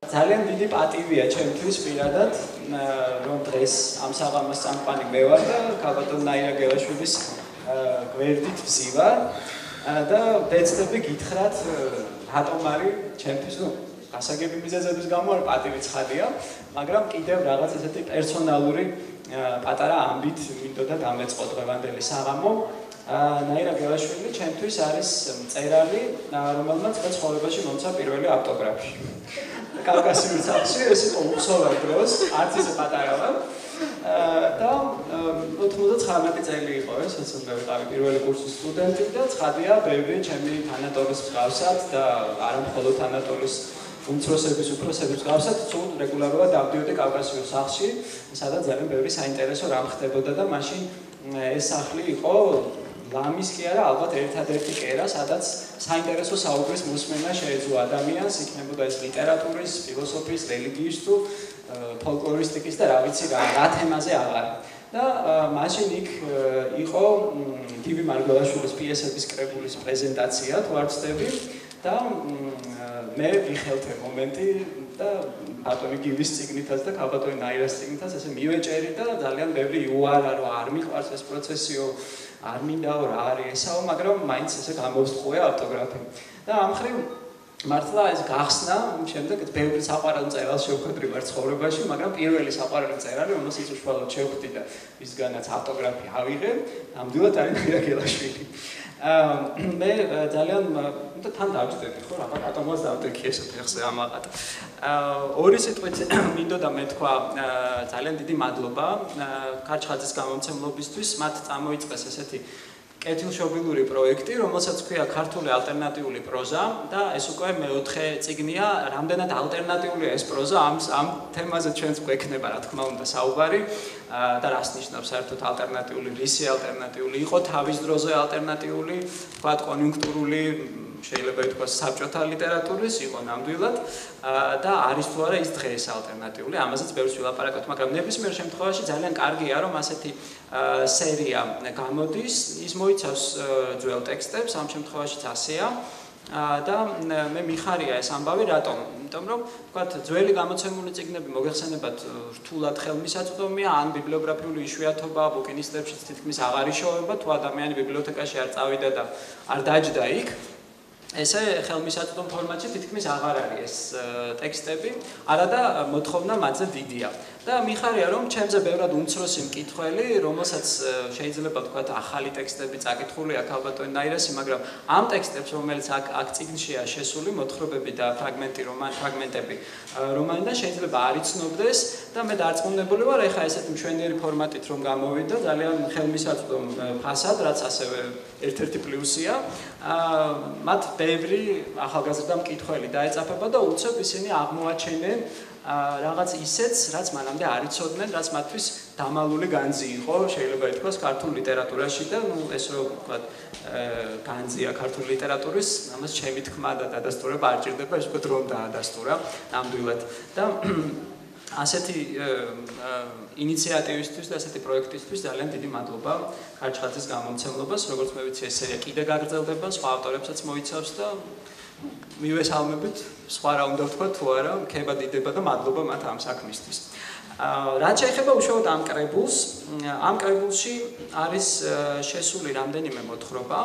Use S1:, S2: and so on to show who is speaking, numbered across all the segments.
S1: ძალიან დიდი პატივია ჩემთვის პირადად, რომ დღეს ამ საღამოს წამყვანი მე ვარ და ქალბატონ ნაირა გელაშვილის გვერდით ვზივარ და ვეცდები გითხრათ, რატომ არის ჩემთვის გასაგები მიზეზების გამო არ პატივი ცხადია, მაგრამ კიდევ რაღაც ესეთი პერსონალური პატარა ამბით მინდოდა დამეწყო დღევანდელი საღამო. ნაირა გელაშვილი ჩემთვის არის მწერალი, რომელმაც მე ცხოვრებაში მომცა პირველი ავტოგრაფი. კავკასიურ სახლში ეს იყო უხსოვარ დროს, არც ისე პატარა ვარ. და 99 წელი იყო ეს, როცა მე ვიყავი პირველი კურსის სტუდენტი და ცხადია, ბევრი ჩემი თანატოლის მსგავსად და არა მხოლოდ თანატოლის უმცროსების, უფროსების მსგავსად, სულ რეგულარულად დავდიოდი კავკასიურ სახლში, სადაც ძალიან ბევრი საინტერესო რამ ხდებოდა და მაშინ ეს სახლი იყო ლამის კი არა, ალბათ ერთადერთი კერა, სადაც საინტერესო საუბრის მოსმენა შეეძლო ადამიანს, იქნებოდა ეს ლიტერატურის, ფილოსოფიის, რელიგიის თუ ფოლკლორისტიკის და რა ვიცი რა თემაზე აღარ. და მაშინ იქ იყო გივი მარგველაშვილის პიესების კრებულის პრეზენტაცია, თუ არ ვცდები და მე ვიხელთე მომენტი და ბატონი გივის წიგნითაც და ქალბატონი ნაირას წიგნითაც ესე მივეჭერი და ძალიან ბევრი იუარა რომ არ მიყვარს ეს პროცესიო, არ მინდაო რა არის ესაო, მაგრამ მაინც ესე გამოვსწყვია ავტოგრაფი. და ამ მხრივ მართლა ეს გახსნა, შემდეგ ბევრი საყვარელ მწერალს შევხვედრი ვარ ცხოვრებაში, მაგრამ პირველი საყვარელი მწერალი, რომელსაც უშუალოდ შევხვდი და ვისგანაც ავტოგრაფი ავიღე, ნამდვილად არის ნაირა გელაშვილი. მე ძალიან თან დავჭდები ხო, რატომაც დავტეკი ეს ფეხზე ამაყად. ორი სიტყვით მინდოდა მეთქვა ძალიან დიდი მადლობა ქარჩხაძის გამომცემლობისთვის, მათ წამოიწყეს ესეთი კეთილშობილური პროექტი, რომელსაც ქვია ქართული ალტერნატიული პროზა და ეს უკვე მეოთხე წიგნია, რამდენად ალტერნატიულია ეს პროზა, ამ თემაზე ჩვენც გვექნება რა თქმა უნდა საუბარი და რას ნიშნავს საერთოდ ალტერნატიული, რისი ალტერნატიული იყო, თავის დროზე ალტერნატიული, თქვათ კონიუნქტურული, შეიძლება ითქვას საბჭოთა ლიტერატურის, იყო ნამდვილად და არის თუ არა ის დღეს ალტერნატიული, ამაზეც ბევრს ვილაპარაკოთ, მაგრამ ნებისმიერ შემთხვევაში ძალიან კარგია, რომ ასეთი სერია გამოდის, ის მოიცავს ძველ ტექსტებს, ამ შემთხვევაშიც ასეა და მე მიხარია ეს ამბავი, რატომ? იმიტომ რომ, ვთქვათ, ძველი გამოცემული წიგნები მოგეხსენებათ რთულად ხელმისაწვდომია, ან ბიბლიოგრაფიული იშვიათობა, ბუკინისტებშიც თითქმის აღარ იშოვება, თუ ადამიანი ბიბლიოთეკაში არ წავიდა და არ დაჯდა იქ. ესე ხელმისაწვდომ ფორმატში თითქმის აღარ არის ეს ტექსტები, არადა მოთხოვნა მათზე დიდია. და მიხარია, რომ ჩემზე ბევრად უმცროსი მკითხველი, რომელსაც შეიძლება ვთქვათ ახალი ტექსტები წაკითხულია ქალბატონი ნაირასი, მაგრამ ამ ტექსტებს, რომელიც აქ წიგნშია შესული, მოთხრობები და ფრაგმენტები, რომანიდან შეიძლება არ იცნობდეს და მე დარწმუნებული ვარ, ეხლა ესეთი მშვენიერი ფორმატით რომ გამოვიდა, ძალიან ხელმისაწვდომ ფასად, რაც ასევე ერთ-ერთი პლუსია, მათ ბევრი ახალგაზრდა მკითხველი დაეწაფება და უცებ ისინი აღმოაჩენენ რაღაც ისეც, რაც მანამდე არ იცოდნენ, რაც მათთვის დამალული განძი იყო, შეიძლება ითქვას ქართულ ლიტერატურაში და ეს რო ვთქვათ განძია ქართულ ლიტერატურის, ამას ჩემი თქმა და დადასტურება არ ჭირდება, ეს უკვე დრომ დაადასტურა ნამდვილად. და ასეთი ინიციატივისთვის და ასეთი პროექტისთვის ძალიან დიდი მადლობა ქარჩხაძის გამომცემლობას, როგორც მე ვიცი, ეს სერია კიდე გაგრძელდება, სხვა ავტორებსაც მოიცავს და მივესალმებით, სხვა რა უნდა ვთქვა თუ არა, მქება დიდება და მადლობა მათ ამ საქმისთვის. რაც შეეხება უშუალოდ ამ კრებულს, ამ კრებულში არის შესული რამდენიმე მოთხრობა.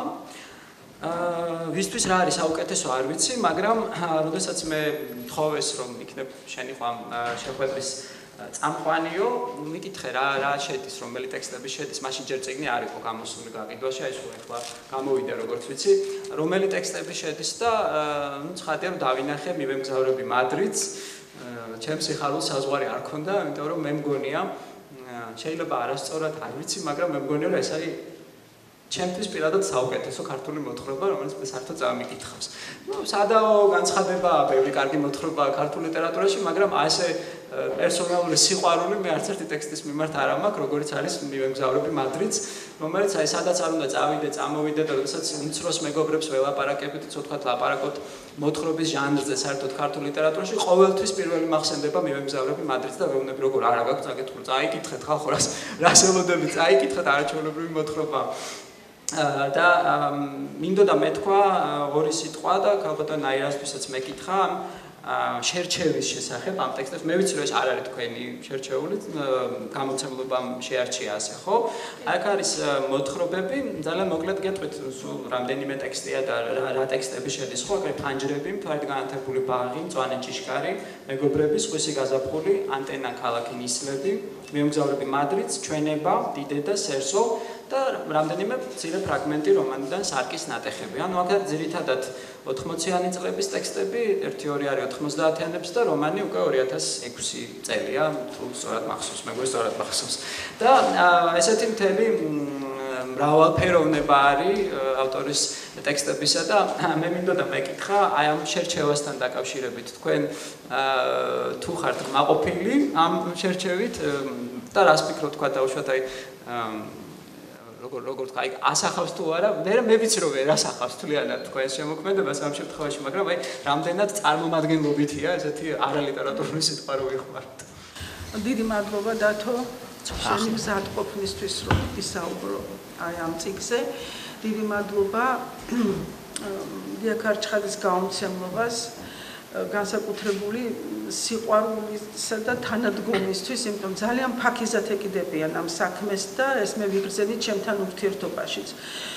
S1: ვისთვის რა არის საუკეთესო არ ვიცი, მაგრამ როდესაც მე თხოვეს რომ იქნებ შენი ხომ შეხვედრის წამყვანიო, მიკითხე რა შედის, რომელი ტექსტები შედის, მაშინ ჯერ წიგნი არ იყო გამოსული გაყიდვაში, აი სულ ახლა გამოვიდა როგორც ვიცი, რომელი ტექსტები შედის და ცხადია რომ დავინახე, მივემგზავრები მადრიდს, ჩემს სიხარულს საზღვარი არ ქონდა, იმიტომ რომ მე მგონია, შეიძლება არასწორად არ ვიცი, მაგრამ მე მგონია რომ ეს არის ჩემთვის პირადად საუკეთესო ქართული მოთხრობა, რომელიც მე საერთოდ წამიკითხავს. სადაო განცხადება, ბევრი კარგი მოთხრობა ქართულ ლიტერატურაში, მაგრამ ასე პერსონალური სიყვარული მე არც ერთი ტექსტის მიმართ არ მაქვს, როგორც არის მივემგზავრები მადრიდს, რომელიც აი სადაც არ უნდა წავიდე, წამოვიდე და როდესაც უმცროს მეგობრებს ველაპარაკებით, ცოტა ლაპარაკობ მოთხრობის ჟანრზე საერთოდ ქართულ ლიტერატურაში, ყოველთვის პირველი მახსენდება მივემგზავრები მადრიდს და ვეუბნები როგორ არა გაქვს წაკითხული, წაიკითხეთ ხალხო რას ელოდებით, წაიკითხეთ არაჩვეულებრივი მოთხრობა. და მინდოდა მეთქვა ორი სიტყვა და ქალბატონ ნაირასთვისაც მეკითხა შერჩევის შესახებ ამ ტექსტებს. მე ვიცი რომ ეს არ არის თქვენი შერჩეული, გამოცემლობამ შეარჩია ასე, ხო? აქ არის მოთხრობები, ძალიან მოკლედ გეტყვით, სულ რამდენიმე ტექსტია და რა ტექსტები შედის, ხო? აქ ფანჯრები, მთვარით განათებული ბაღი, მწვანე ჭიშკარი, მეგობრები, სხვისი გაზაფხული, ანტენა ქალაქი ნისლები, მიემგზავრები მადრიდს, ჩვენება, დიდე და სერსო და რამდენიმე მცირე ფრაგმენტი რომანიდან სარკის ნატეხები. ანუ აქ ძირითადად 80-იანი წლების ტექსტები, 1-2 არის 90-იანებს და რომანი უკვე 2006 წელია, თუ სწორად მახსოვს, მეგობრებო, სწორად მახსოვს. და ესეთი მთელი მრავალფეროვნება არის ავტორის ტექსტებისა და მე მინდოდა მეკითხა აი ამ შერჩევასთან დაკავშირებით თქვენ თუ ხართ მაყოფილი ამ შერჩევით და რას ფიქრობთ თქვა დაუშვათ აი როგორ თქვა, აი ასახავს თუ არა, მე ვიცი რომ ვერ ასახავს თლიანად თქვენს შემოქმედებას ამ შემთხვევაში, მაგრამ აი რამდენად წარმომადგენლობითია ესეთი არალიტერატურული სიტყვა რო ვიხმართ.
S2: დიდი მადლობა დათო, შენი მზადყოფნისთვის რომ ისაუბრო აი ამ წიგნზე. დიდი მადლობა დია ქარჩხალის გამომცემლობას განსაკუთრებული სიყვარულისა და თანადგომისთვის, იმიტომ ძალიან ფაქიზად ეკიდებიან ამ საქმეს და ეს მე ვიგრძენით ჩემთან ურთიერთობაშიც.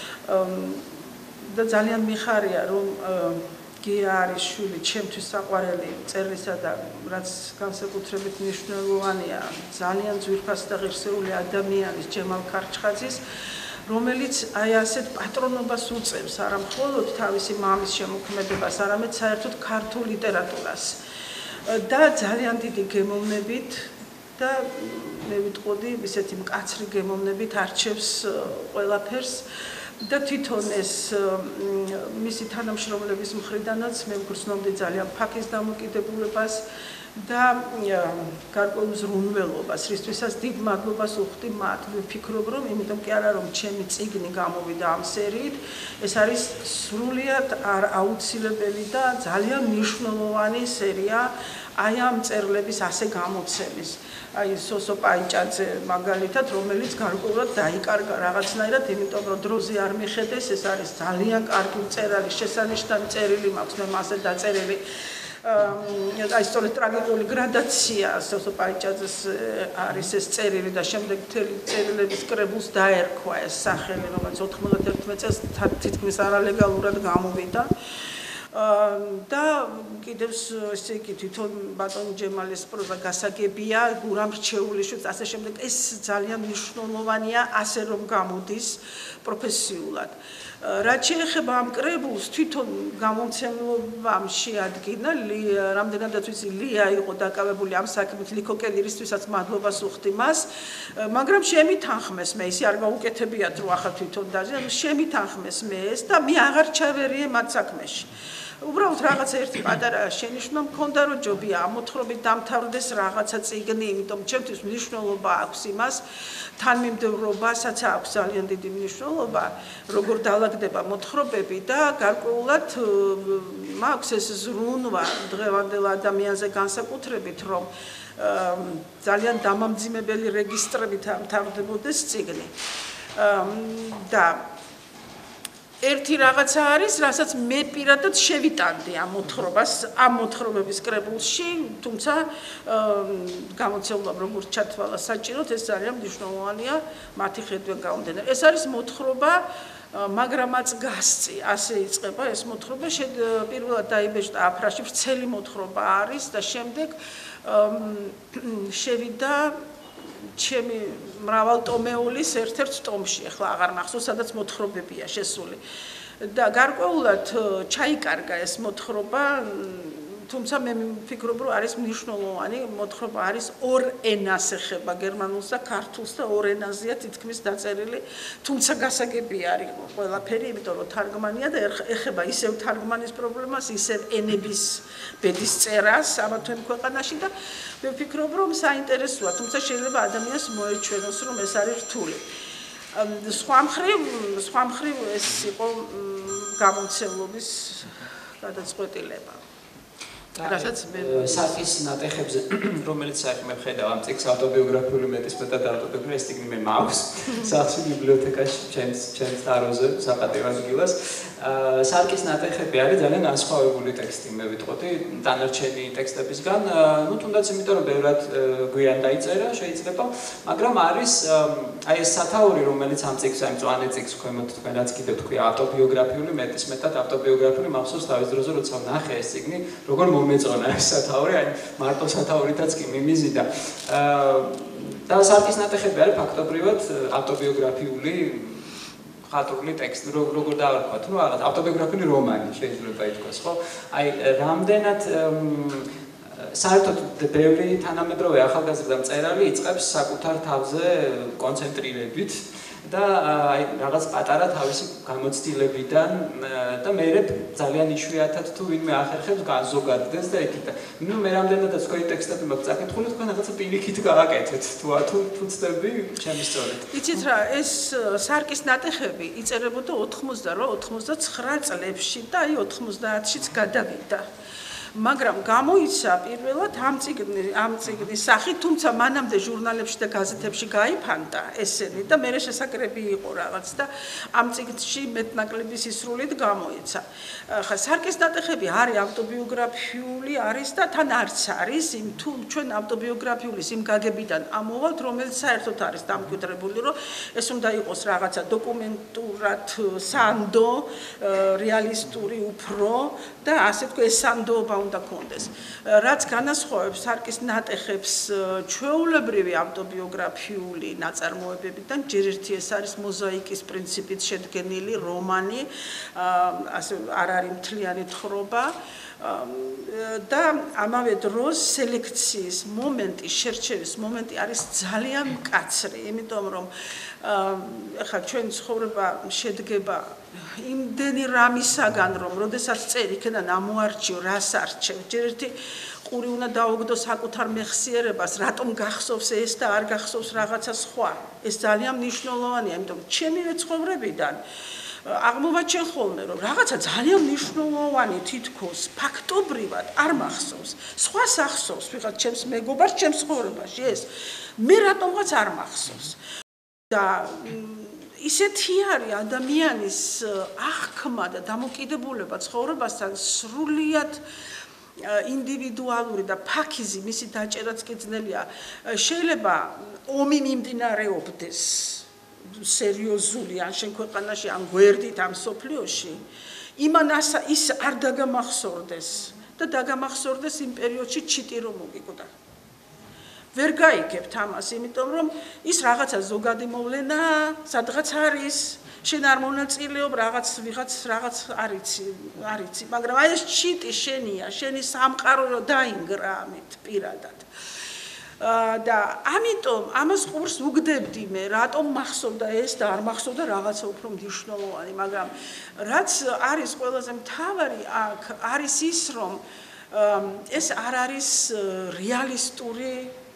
S2: და ძალიან მიხარია რომ გია არის შვილი ჩემთვის საყვარელი წერლისა და რაც განსაკუთრებით მნიშვნელოვანია ძალიან ძვირფასი და ღირსეული ადამიანის ჯემალ ქარჩხაძის რომელიც აი ასეთ პატრონობას უწევს არა მხოლოდ თავისი მამის შემოქმედებას, არამედ საერთოდ ქართულ ლიტერატურას. და ძალიან დიდი გემოვნებით და მე ვიტყოდი ისეთი მკაცრი გემოვნებით არჩევს ყველაფერს და თვითონ ეს მისი თანამშრომლების მხრიდანაც მე ვგრძნობდი ძალიან ფაქის დამოკიდებულებას და გარკვეულ ზრუნველობას, რისთვისაც დიდ მადლობას უხდი მათ. ვფიქრობ, რომ იმიტომ კი არა რომ ჩემი წიგნი გამოვიდა ამ სერიით, ეს არის სრულიად აუცილებელი და ძალიან მნიშვნელოვანი სერია აი ამ წერლების ასე გამოცემის. აი სოსო პაიჭაძე მაგალითად, რომელიც გარკვეულად დაიკარგა რაღაცნაირად, იმიტომ რომ დროზე არ მიხედეს, ეს არის ძალიან კარგი მწერალი, შესანიშნავი წერილი მაქვს მე მასე დაწერილი. აი სწორედ ტრაგიკული გრადაცია სოსო პაიჭაძეს არის ეს წერილი და შემდეგ მთელი წერილების კრებულს დაერქვა ეს სახელი, რომელიც 91 წელს თითქმის არალეგალურად გამოვიდა. და კიდევ ესე იგი თვითონ ბატონ ჯემალის პროზა გასაგებია, გურამ რჩეულიშვილს ასე შემდეგ ეს ძალიან მნიშვნელოვანია ასე რომ გამოდის პროფესიულად. რაც შეეხება ამ კრებულს, თვითონ გამომცემლობამ შეადგინა, რამდენადაც ვიცი ლია იყო დაკავებული ამ საქმით, ლიკო კედირისთვისაც მადლობას უხდი მას, მაგრამ შემითანხმეს მე, ისე არ გაუკეთებიათ რომ ახლა თვითონ დაჟე, შემითანხმეს მე ეს და მე აღარ ჩავერიე მათ საქმეში. უბრალოდ რაღაცა ერთი პატარა შენიშვნა მქონდა რომ ჯობია ამ მოთხრობით დამთავრდეს რაღაცა წიგნი, იმიტომ ჩემთვის მნიშვნელობა აქვს იმას, თანმიმდევრობასაც აქვს ძალიან დიდი მნიშვნელობა, როგორ დაალაგდება მოთხრობები და გარკვეულად მაქვს ეს ზრუნვა დღევანდელ ადამიანზე განსაკუთრებით, რომ ძალიან დამამძიმებელი რეგისტრებით დამთავრდებოდეს წიგნი. და ერთი რაღაცა არის, რასაც მე პირადად შევიტანდი ამ მოთხრობას, ამ მოთხრობების კრებულში, თუმცა გამოცემლობამ როგორც ჩათვალა საჭიროდ, ეს ძალიან მნიშვნელოვანია მათი ხედვით გამომდინარე. ეს არის მოთხრობა, მაგრამაც გასწი, ასე იწყება ეს მოთხრობა, პირველად დაიბეჭდა აფრაში, ვრცელი მოთხრობა არის და შემდეგ შევიდა ჩემი მრავალტომეულის ერთ-ერთ ტომში, ახლა აღარ მახსოვს, სადაც მოთხრობებია შესული. და გარკვეულად ჩაიკარგა ეს მოთხრობა, თუმცა მე ვფიქრობ, რომ არის მნიშვნელოვანი, მოთხრობა არის ორ ენას ეხება, გერმანულს და ქართულს და ორ ენაზეა თითქმის დაწერილი, თუმცა გასაგები არის ყველაფერი, იმიტომ რომ თარგმანია და ეხება ისევ თარგმანის პრობლემას, ისევ ენების ბედის წერას ამა თუ იმ ქვეყანაში და მე ვფიქრობ, რომ საინტერესოა, თუმცა შეიძლება ადამიანს მოეჩვენოს, რომ ეს არის რთული. სხვა მხრივ ეს იყო გამომცემლობის გადაწყვეტილება. რასაც
S1: საკის ნატეხებზე რომელიც მე ვხედავ ამ წიგნს ავტობიოგრაფიული მეტისმეტად ავტობიოგრაფიის წიგნი მე მაქვს სახში ბიბლიოთეკაში ჩემს ტაროზე საპატიო ადგილას საკის ნატეხები არის ძალიან განსხვავებული ტექსტი მე ვიტყოდი დანარჩენი ტექსტებისგან ну თუნდაც იმიტომ რომ ბევრად გვიან დაიწერა შეიძლება მაგრამ არის აი ეს სათაური რომელიც ამ წიგნს აი მწვანე წიგნს ქვემოთ თქვენ რაც კიდევ თქვი ავტობიოგრაფიული მეტისმეტად ავტობიოგრაფიული მახსოვს თავის დროზე როცა ვნახე ეს წიგნი როგორ მომეწონა ეს სათაური აი მარტო სათაურითაც კი მიმიზიდა და საკის ნატეხები არის ფაქტობრივად ავტობიოგრაფიული ხატრული ტექსტი როგორ დავარქვათ ну რაღაც ავტობიოგრაფიული რომანი შეიძლება ითქვას ხო აი რამდენად საერთოდ ბევრი თანამედროვე ახალგაზრდა მწერალი იწყებს საკუთარ თავზე კონცენტრირებით და აი რაღაც პატარა თავისი გამოცდილებიდან და მე ძალიან იშვიათად თუ ვინმე ახერხებს განზოგადდეს და იქით ну მე რამდენადაც თქვენი ტექსტები მაქვს წაკითხული თქვენ რაღაცა პირიქით გააკეთეთ თუ ცდები ჩემი სწორით
S2: იცით რა ეს სარკის ნატეხები იწერებოდა 88-99 წლებში და აი 90-შიც გადავიდა მაგრამ გამოიცა პირველად ამ წიგნის სახით, თუმცა მანამდე ჟურნალებში და გაზეთებში გაიფანტა ესენი და მე შესაკრები იყო რაღაც და ამ წიგნში მეტნაკლები სისრულით გამოიცა. ხა სარკის ნატეხები არის ავტობიოგრაფიული არის და თან არც არის იმ თუ ჩვენ ავტობიოგრაფიული იმ გაგებიდან ამოვალთ, რომელიც საერთოდ არის დამკვიდრებული, რომ ეს უნდა იყოს რაღაცა დოკუმენტურად სანდო, რეალისტური უფრო და ასე თქვა ეს სანდოობა უნდა კონდეს. რაც განასხვავებს სარკის ნატეხებს ჩვეულებრივი ავტობიოგრაფიული ნაწარმოებებიდან, ჯერ ერთი ეს არის მოზაიკის პრინციპით შედგენილი რომანი, ასე არ არის მთლიანი თხრობა და ამავე დროს სელექციის მომენტი, შერჩევის მომენტი არის ძალიან მკაცრი, იმიტომ რომ ახლა ჩვენი ცხოვრება შედგება იმდენი რამისაგან, რომ როდესაც წერ იქიდან ამოარჩიო, რას არჩევ, ჯერ ერთი ყური უნდა დაუგდო საკუთარ მეხსიერებას, რატომ გახსოვს ეს და არ გახსოვს რაღაცა სხვა. ეს ძალიან მნიშვნელოვანია, იმიტომ ჩემივე ცხოვრებიდან აღმოვაჩენ ხოლმე, რომ რაღაცა ძალიან მნიშვნელოვანი თითქოს ფაქტობრივად არ მახსოვს. სხვას ახსოვს, ვიღაც ჩემს მეგობარს, ჩემს ცხოვრებაში ეს. მე რატომღაც არ მახსოვს. და ისეთი არის ადამიანის აღქმა და დამოკიდებულება ცხოვრებასთან სრულიად ინდივიდუალური და ფაქიზი მისი დაჭერაც კი ძნელია. შეიძლება ომი მიმდინარეობდეს სერიოზული ან შენ ქვეყანაში ან გვერდით ამ სოფლიოში იმანას ის არ დაგამახსოვრდეს და დაგამახსოვრდეს იმ პერიოდში ჩიტი რომ მოგიკვდა. ვერ გაიგებთ ამას, იმიტომ რომ ის რაღაცა ზოგადი მოვლენა, სადღაც არის, შენ არ მონაწილეობ, ვიღაც რაღაც არიცი, მაგრამ აი ეს ჩიტი შენია, შენი სამყარო რომ დაინგრა ამით პირადად. და ამიტომ ამას ყურს უგდებდი მე, რატომ მახსოვდა ეს და არ მახსოვდა რაღაცა უფრო მნიშვნელოვანი, მაგრამ რაც არის ყველაზე მთავარი აქ, არის ის, რომ ეს არ არის რეალისტური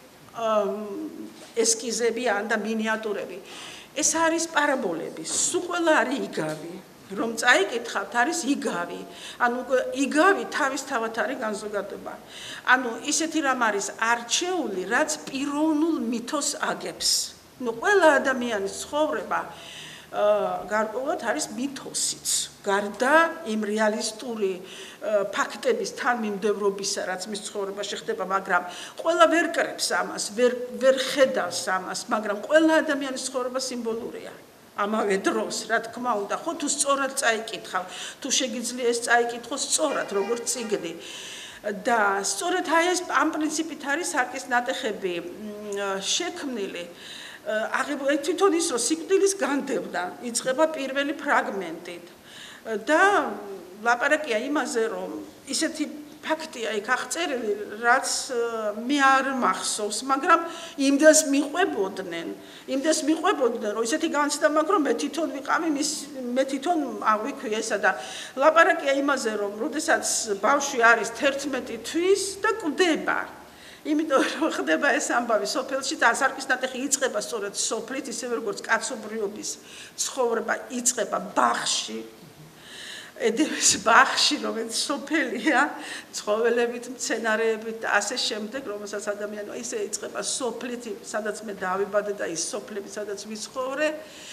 S2: ესკიზები ან და მინიატურები. ეს არის პარაბოლები, სულ ყველა არის იგავი. რომ წაიკითხავთ, არის იგავი. ანუ იგავი თავისთავად არის განზოგადება. ანუ ისეთი რამ არის არჩეული, რაც პიროვნულ მითოს აგებს. ნუ ყველა ადამიანის ცხოვრება გარკვეულად არის მითოსიც. გარდა იმ რეალისტური ფაქტების თანმიმდევრობისა, რაც მის ცხოვრებაში ხდება, მაგრამ ყველა ვერ კრებს ამას, ვერ ხედავს ამას, მაგრამ ყველა ადამიანის ცხოვრება სიმბოლურია. ამავე დროს, რა თქმა უნდა, ხო თუ სწორად წაიკითხავ, თუ შეგიძლია ეს წაიკითხო სწორად, როგორც წიგნი. და სწორედ აი ეს ამ პრინციპით არის სარკის ნატეხები შექმნილი. აღებული თვითონ ის რომ სიკვდილის განდევნა იწყება პირველი ფრაგმენტით. და ლაპარაკია იმაზე, რომ ისეთი ფაქტია იქ აღწერილი, რაც მე არ მახსოვს, მაგრამ იმდენს მიყვებოდნენ, რომ ისეთი განცდა მაქვს, რომ მე თვითონ ვიყავი, მე თვითონ აღვიქვი ესა და ლაპარაკია იმაზე, რომ როდესაც ბავშვი არის 11 თვის და კვდება. იმიტომ რომ ხდება ეს ამბავი სოფელში და სარკის ნატეხი იწყება სწორედ სოფლით, ისევე როგორც კაცობრიობის ცხოვრება იწყება ბაღში. ედემის ბაღში, რომელიც სოფელია, ცხოველებით, მცენარეებით და ასე შემდეგ, რომელსაც ადამიანი ისე იწყება სოფლით, სადაც მე დავიბადე და ის სოფლები, სადაც ვიცხოვრე,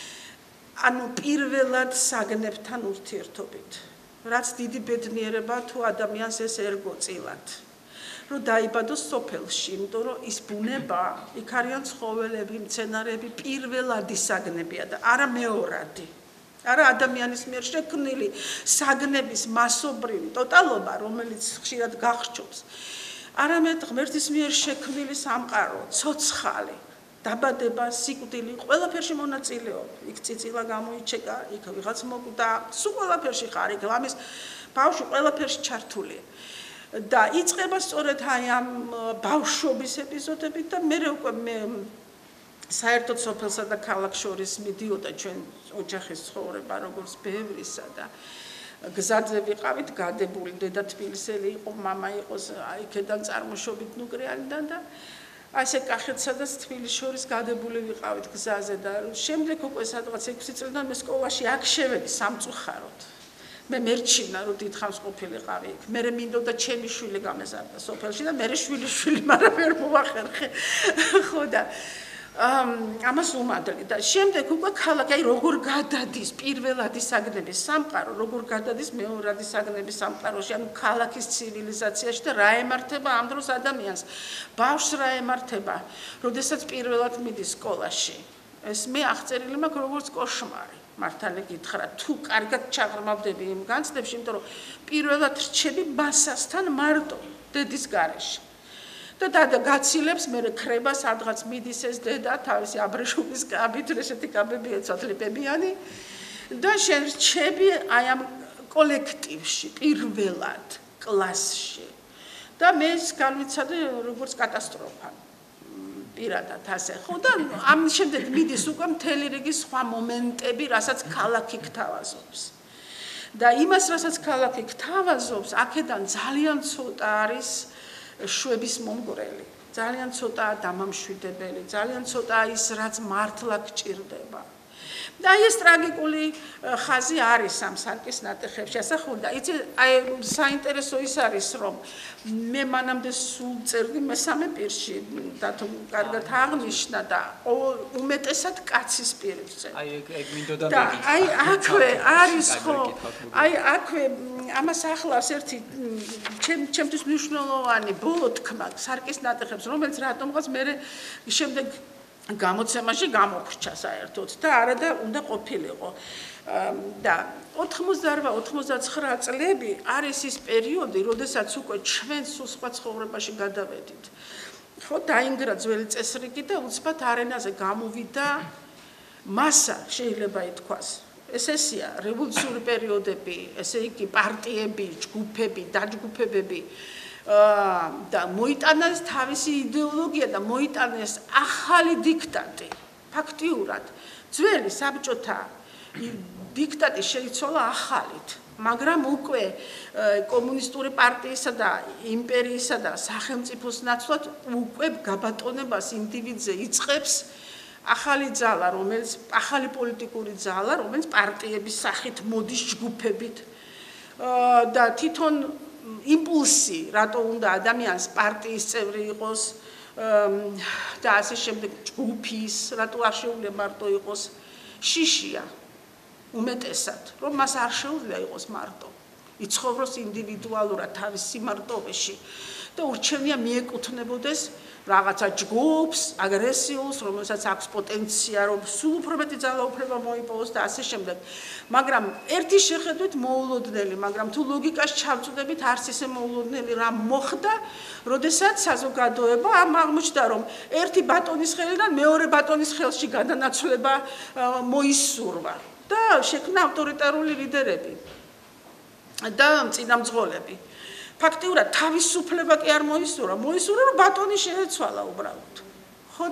S2: ანუ პირველად საგნებთან ურთიერთობით. რაც დიდი ბედნიერება თუ ადამიანს ეს ერგო წილად. რომ დაიბადოს სოფელში, იმიტომ რომ ის ბუნება, იქ არიან ცხოველები, მცენარეები, პირველადი საგნებია და არა მეორადი. არა ადამიანის მიერ შექმნილი საგნების მასობრივი ტოტალობა, რომელიც ხშირად გახსოვს. არამედ ღმერთის მიერ შექმნილი სამყარო, ცოცხალი, დაბადება, სიკვდილი, ყველაფერში მონაწილეობა. იქ წიწილა გამოიჩეკა, იქ ვიღაც მოკვდა, სულ ყველაფერში ხარ, იქ ლამის ბავშვი ყველაფერში ჩართულია. და იწყება სწორედ აი ამ ბავშვობის ეპიზოდებით და მე უკვე საერთოდ სოფელსა და ქალაქს შორის მიდიოდა ჩვენ ოჯახის ცხოვრება როგორც ბევრისა და გზაზე ვიყავით გადებული დედა თბილისელი იყო მამა იყო იქიდან წარმოშობით ნუკრეანიდან და ასე კახეთსა და თბილისის შორის გადებული ვიყავით გზაზე და შემდეგ უკვე სადღაც 6 წლიდან მე სკოლაში აქ შევედი სამწუხაროდ მე მერჩინა რომ დიდხანს ყოფილიყავი იქ მე მინდოდა ჩემი შვილი გამეზარდა სოფელში და მე შვილი მაგრამ ვერ მოვახერხე ხო და ამას უმადლი და შემდეგ უკვე ქალაქი აი როგორ გადადის პირველადი საგნების სამყარო როგორ გადადის მეორადი საგნების სამყაროში ანუ ქალაქის ცივილიზაციაში და რა ემართება ამ დროს ადამიანს ბავშვს რა ემართება როდესაც პირველად მიდის სკოლაში ეს მე აღწერილი მაქვს როგორც კოშმარი მართალი გითხრა თუ კარგად ჩაღრმავდები იმ განცდებში იმიტომ რომ პირველად რჩები მასასთან მარტო დედის გარეშე და დედა გაცილებს მე ხრება სადღაც მიდის ეს დედა თავისი აბრეშუმის კაბით ესეთი კაბები ეცვათ ლიპებიანი და შენ რჩები აი ამ კოლექტივში პირველად კლასში და მე ეს განვიცადე როგორც კატასტროფა პირადად ასე ხო და ამ შემდეგ მიდის უკვე მთელი რიგი სხვა მომენტები რასაც ქალაქი გთავაზობს და იმას რასაც ქალაქი გთავაზობს აქედან ძალიან ცოტა არის შვების მომგვრელი ძალიან ცოტაა დამამშვიდებელი ძალიან ცოტაა ის რაც მართლა გჭირდება და ეს ტრაგიკული ხაზი არის ამ სარკის ნატეხებში ასახული და იცი აი საინტერესო ის არის რომ მე მანამდე სულ წერდი მესამე პირში და თუ კარგად აღნიშნა და უმეტესად კაცის პირებს წერდი
S1: აი ეგ მინდოდა
S2: და აი აქვე არის ხო აი აქვე ამას ახლავს ერთი ჩემთვის მნიშვნელოვანი ბოლო თქმა სარკის ნატეხებს რომელიც რატომღაც მე შემდეგ გამოცემაში გამოხრჩა საერთოდ და არა და უნდა ყოფილიყო და 88-99 წლები არის ის პერიოდი, როდესაც უკვე ჩვენ სულ სხვა ცხოვრებაში გადავედით. ხო, დაინგრა ძველი წესრიგი და უცბად არენაზე გამოვიდა მასა შეიძლება ითქვას. ეს ესია რევოლუციური პერიოდები, ესე იგი პარტიები, ჯგუფები, დაჯგუფებები და მოიტანეს თავისი იდეოლოგია და მოიტანეს ახალი დიქტატი. ფაქტიურად, ძველი საბჭოთა დიქტატი შეიცვალა ახალით, მაგრამ უკვე კომუნისტური პარტიისა და იმპერიისა და სახელმწიფოს ნაცვლად უკვე გაბატონებას ინდივიდზე იწყებს ახალი ძალა, რომელიც ახალი პოლიტიკური ძალა, რომელიც პარტიების სახით მოდის ჯგუფებით და თვითონ იმპულსი, რატო უნდა ადამიანს პარტიის წევრი იყოს და ასე შემდეგ ჯგუფის, რატო არ შეუძლია მარტო იყოს შიშია უმეტესად, რომ მას არ შეუძლია იყოს მარტო. იცხოვროს ინდივიდუალურად თავის სიმარტოვეში და ურჩევნია მიეკუთვნებოდეს რაღაცა ჯგუფს, აგრესიულს, რომელსაც აქვს პოტენცია, რომ სულ უფრო მეტი ძალაუფლება მოიპოვოს და ასე შემდეგ. მაგრამ ერთი შეხედვით მოულოდნელი, მაგრამ თუ ლოგიკას ჩავწვდებით, არც ისე მოულოდნელი რა მოხდა, როდესაც საზოგადოება ამ აღმოჩნდა, რომ ერთი ბატონის ხელიდან მეორე ბატონის ხელში გადანაცვლება მოისურვა და შექმნა ავტორიტარული ლიდერები და წინამძღოლები. ფაქტიურად თავისუფლება კი არ მოისურვა, რომ ბატონი შეეცვალა უბრალოდ. ხო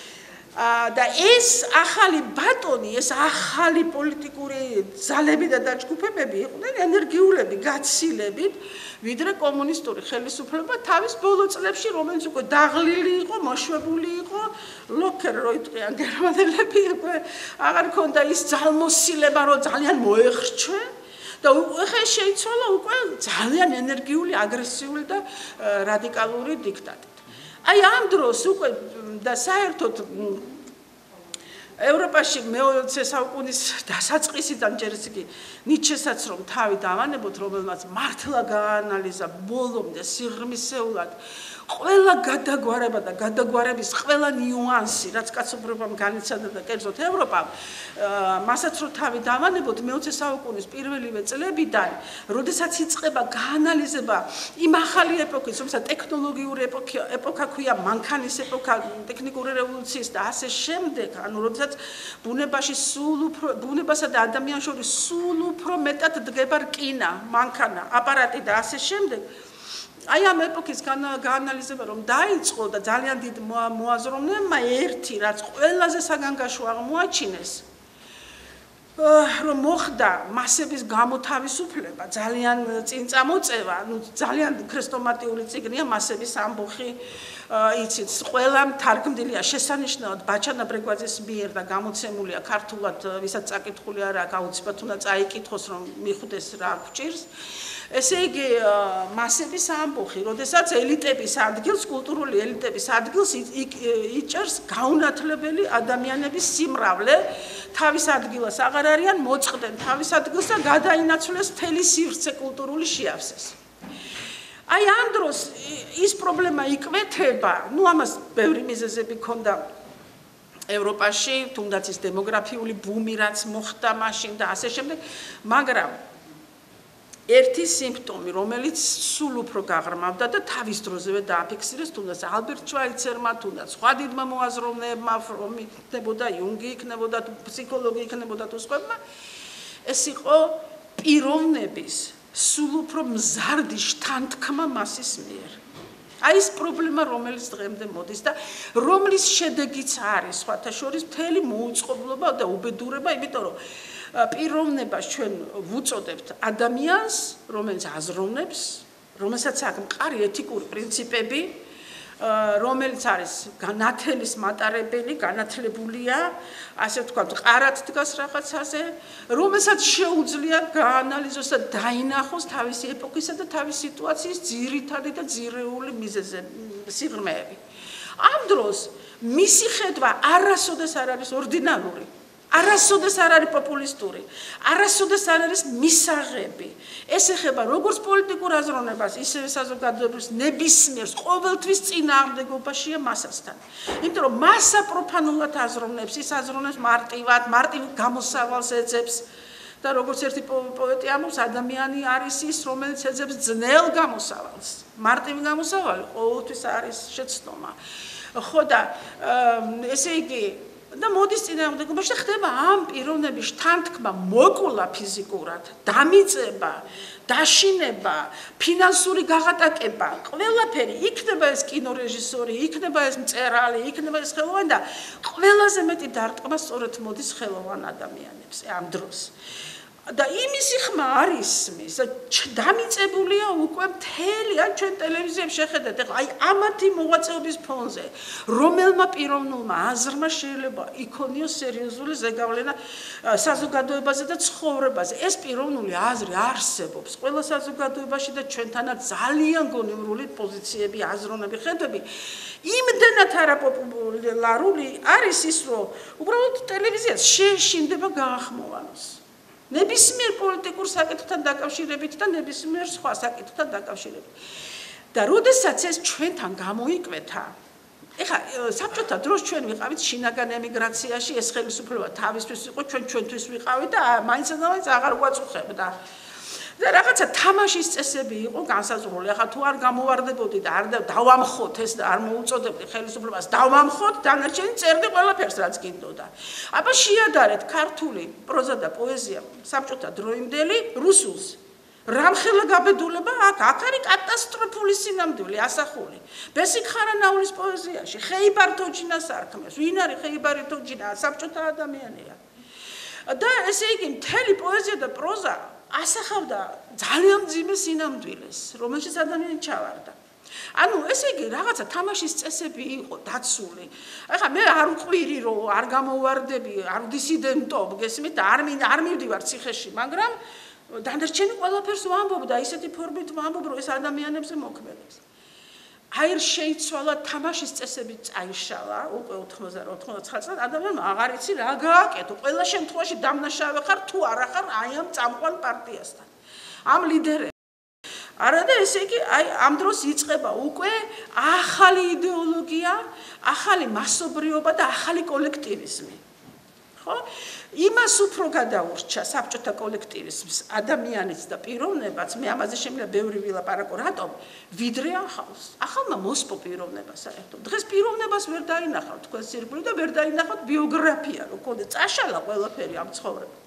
S2: და ეს ახალი ბატონი, ეს ახალი პოლიტიკური ძალები და დაჯგუფებები იყვნენ ენერგიულები, გაცილებით, ვიდრე კომუნისტური ხელისუფლება თავის ბოლო წლებში, რომელიც უკვე დაღლილი იყო, მოშვებული იყო, ლოკერ რო იტყვიან გერმანელები, უკვე აღარ ქონდა ის ძალმოსილება, რომ ძალიან მოეხრჩვენ. და ეხლა შეიცვალა უკვე ძალიან ენერგიული, აგრესიული და რადიკალური დიქტატი. აი ამ დროს უკვე და საერთოდ ევროპაში მე-20 საუკუნის დასაწყისიდან ჯერ ისე კი ნიჩესაც რომ თავი დავანებოთ, რომელმაც მართლა გაანალიზა ბოლომდე სიღრმისეულად ყველა გადაგვარება და გადაგვარების ყველა ნიუანსი, რაც კაცობრიობამ განიცადა და კერძოდ ევროპამ, მასაც რომ თავი დავანებოთ მე-20 საუკუნის პირველივე წლებიდან, როდესაც იწყება გაანალიზება იმ ახალი ეპოქის, რომელსაც ტექნოლოგიური ეპოქა ქვია, მანქანის ეპოქა, ტექნიკური რევოლუციის და ასე შემდეგ, ანუ როდესაც ბუნებასა და ადამიანს შორის სულ უფრო მეტად დგება რკინა, მანქანა, აპარატი და ასე შემდეგ. აი ამ ეპოქის გაანალიზება რომ დაიწყო და ძალიან დიდ მოაზროვნეებმა ერთი რაც ყველაზე საგანგაშო აღმოაჩინეს რომ მოხდა მასების გამოთავისუფლება, ძალიან წინ წამოწევა, ძალიან ქრესტომატიული წიგნია მასების ამბოხი, იცით, ყველა თარგმნილია შესანიშნავად ბაჩანა ბრეგვაძის მიერ და გამოცემულია ქართულად, ვისაც წაკითხული არ აქვს, აუცილებლად უნდა წაიკითხოს, რომ მიხვდეს რა გვჭირს. ესე იგი მასების ამბოხი, როდესაც ელიტების ადგილს, კულტურული ელიტების ადგილს იჭერს გაუნათლებელი ადამიანების სიმრავლე, თავის ადგილას აღარ არიან, მოწყდნენ თავის ადგილს და გადაინაცვლეს მთელი სივრცე კულტურული შეავსეს. აი ამ დროს ის პრობლემა იკვეთება, ამას ბევრი მიზეზები ჰქონდა ევროპაში, თუნდაც ის დემოგრაფიული ბუმი რაც მოხდა მაშინ და ასე შემდეგ, მაგრამ ერთი სიმპტომი, რომელიც სულ უფრო გაღრმავდა და თავის დროზევე დააფიქსირეს, თუნდაც ალბერტ შვაიცერმა, თუნდაც სხვა დიდმა მოაზროვნეებმა, ფრომი იქნებოდა, იუნგი იქნებოდა, ფსიქოლოგი იქნებოდა თუ სხვებმა, ეს იყო პიროვნების სულ უფრო მზარდი შთანთქმა მასის მიერ. აი ეს პრობლემა, რომელიც დღემდე მოდის და რომლის შედეგიც არის, სხვათა შორის მთელი მოუწყებლობა და უბედურება, იმიტომ რომ პიროვნებას ჩვენ ვუწოდებთ ადამიანს, რომელიც აზროვნებს, რომელსაც აქვს მყარი ეთიკური პრინციპები, რომელიც არის განათლის მატარებელი, განათლებულია, ასე ვთქვათ, ყარად დგას რაღაცაზე, რომელსაც შეუძლია გაანალიზოს და დაინახოს თავისი ეპოქისა და თავისი სიტუაციის ძირითადი და ძირეული მიზეზები, სიღრმეები. ამ დროს მისი ხედვა არასოდეს არ არის ორდინალური. არასოდეს არ არის პოპულისტური, არასოდეს არ არის მისაღები. ეს ეხება როგორც პოლიტიკურ აზროვნებას, ისევე საზოგადოების ნებისმიერს, ყოველთვის წინააღმდეგობაშია მასასთან. იმიტომ რომ მასა პროფანულად აზროვნებს, ის აზროვნებს მარტივ გამოსავალს ეძებს და როგორც ერთი პოეტი ამბობს, ადამიანი არის ის, რომელიც ეძებს ძნელ გამოსავალს. მარტივი გამოსავალი ყოველთვის არის შეცდომა. ხო და ესე იგი და მოდის წინააღმდეგობაში და ხდება ამ პიროვნების შთანთქმა მოკულა ფიზიკურად, დამიწება, დაშინება, ფინანსური გაღატაკება, ყველაფერი, იქნება ეს კინორეჟისორი, იქნება ეს მწერალი, იქნება ეს ხელოვანი და ყველაზე მეტი დარტყმა სწორედ მოდის ხელოვან ადამიანებს ამ დროს. და იმისი ხმა არ ისმის, დამიწებულია უკვე მთელი, ან ჩვენ ტელევიზიებში შეხედეთ, ახლა აი ამათი მოღვაწეობის ფონზე, რომელმა პიროვნულმა აზრმა შეიძლება იქონიოს სერიოზული ზეგავლენა საზოგადოებაზე და ცხოვრებაზე. ეს პიროვნული აზრი არსებობს ყველა საზოგადოებაში და ჩვენთანაც ძალიან გონივრული პოზიციები, აზროვნები, ხედვები. იმდენად არაპოპულარული არის ის, რომ უბრალოდ ტელევიზიას შეეშინდება გაახმოვანოს. ნებისმიერ პოლიტიკურ საკითხთან დაკავშირებით და ნებისმიერ სხვა საკითხთან დაკავშირებით. და როდესაც ეს ჩვენთან გამოიკვეთა, ეხლა საბჭოთა დროს ჩვენ ვიყავით შინაგან ემიგრაციაში, ეს ხელისუფლება თავისთვის იყო, ჩვენთვის ვიყავით და მაინც აღარ გვაწუხებდა. და რაღაცა თამაშის წესები იყო განსაზღვრული. ახლა თუ არ გამოვარდებოდი და არ დავამხოთ ეს და არ მოუწოდებდი ხელისუფლებას, დავამხოთ, დანარჩენი წერდი ყველაფერს რაც გინდოდა. აბა შეადარეთ ქართული პროზა და პოეზია საბჭოთა დროინდელი რუსულს. რამხელა გაბედულება აქ არის კატასტროფული სინამდვილე ასახული. ბესიკ ხარანაულის პოეზიაში ხეიბარ თოჯინას არქმევს. ვინ არის ხეიბარი თოჯინა? საბჭოთა ადამიანია. და ესე იგი მთელი პოეზია და პროზა ასახავდა ძალიან მძიმე სინამდვილეს, რომელშიც ადამიანი ჩავარდა. ანუ ესე იგი რაღაცა თამაშის წესები იყო დაცული. ახლა მე არ ვყვირი რომ არ გამოვარდები, არ ვდისიდენტობ, გესმით, არ მივდივარ ციხეში, მაგრამ დანარჩენი ყველაფერს ვამბობ და ისეთი ფორმით ვამბობ, რომ ეს ადამიანებზე მოქმედებს. აი შეიცვალა თამაშის წესები წაიშალა უკვე 88-89 წელს ადამიანმა აღარ იცი რა გააკეთო. ყველა შემთხვევაში დამნაშავე ხარ თუ არა ხარ აი ამ წამყვან პარტიასთან. ამ ლიდერებს არა და ესე იგი აი ამ დროს იწყება უკვე ახალი იდეოლოგია, ახალი მასობრიობა და ახალი კოლექტივიზმი. ხო? იმას უფრო გადაურჩა საბჭოთა კოლექტივიზმს ადამიანის და პიროვნებაც, მე ამაზე შემიძლია ბევრი ვილაპარაკო, რატომ? ვიდრე ახალს. ახალმა მოსპო პიროვნება საერთოდ. დღეს პიროვნებას ვერ დაინახავთ თქვენს ირგვლივ და ვერ დაინახავთ ბიოგრაფია, რო გქონდეთ. წაშალა ყველაფერი ამ ცხოვრებაში.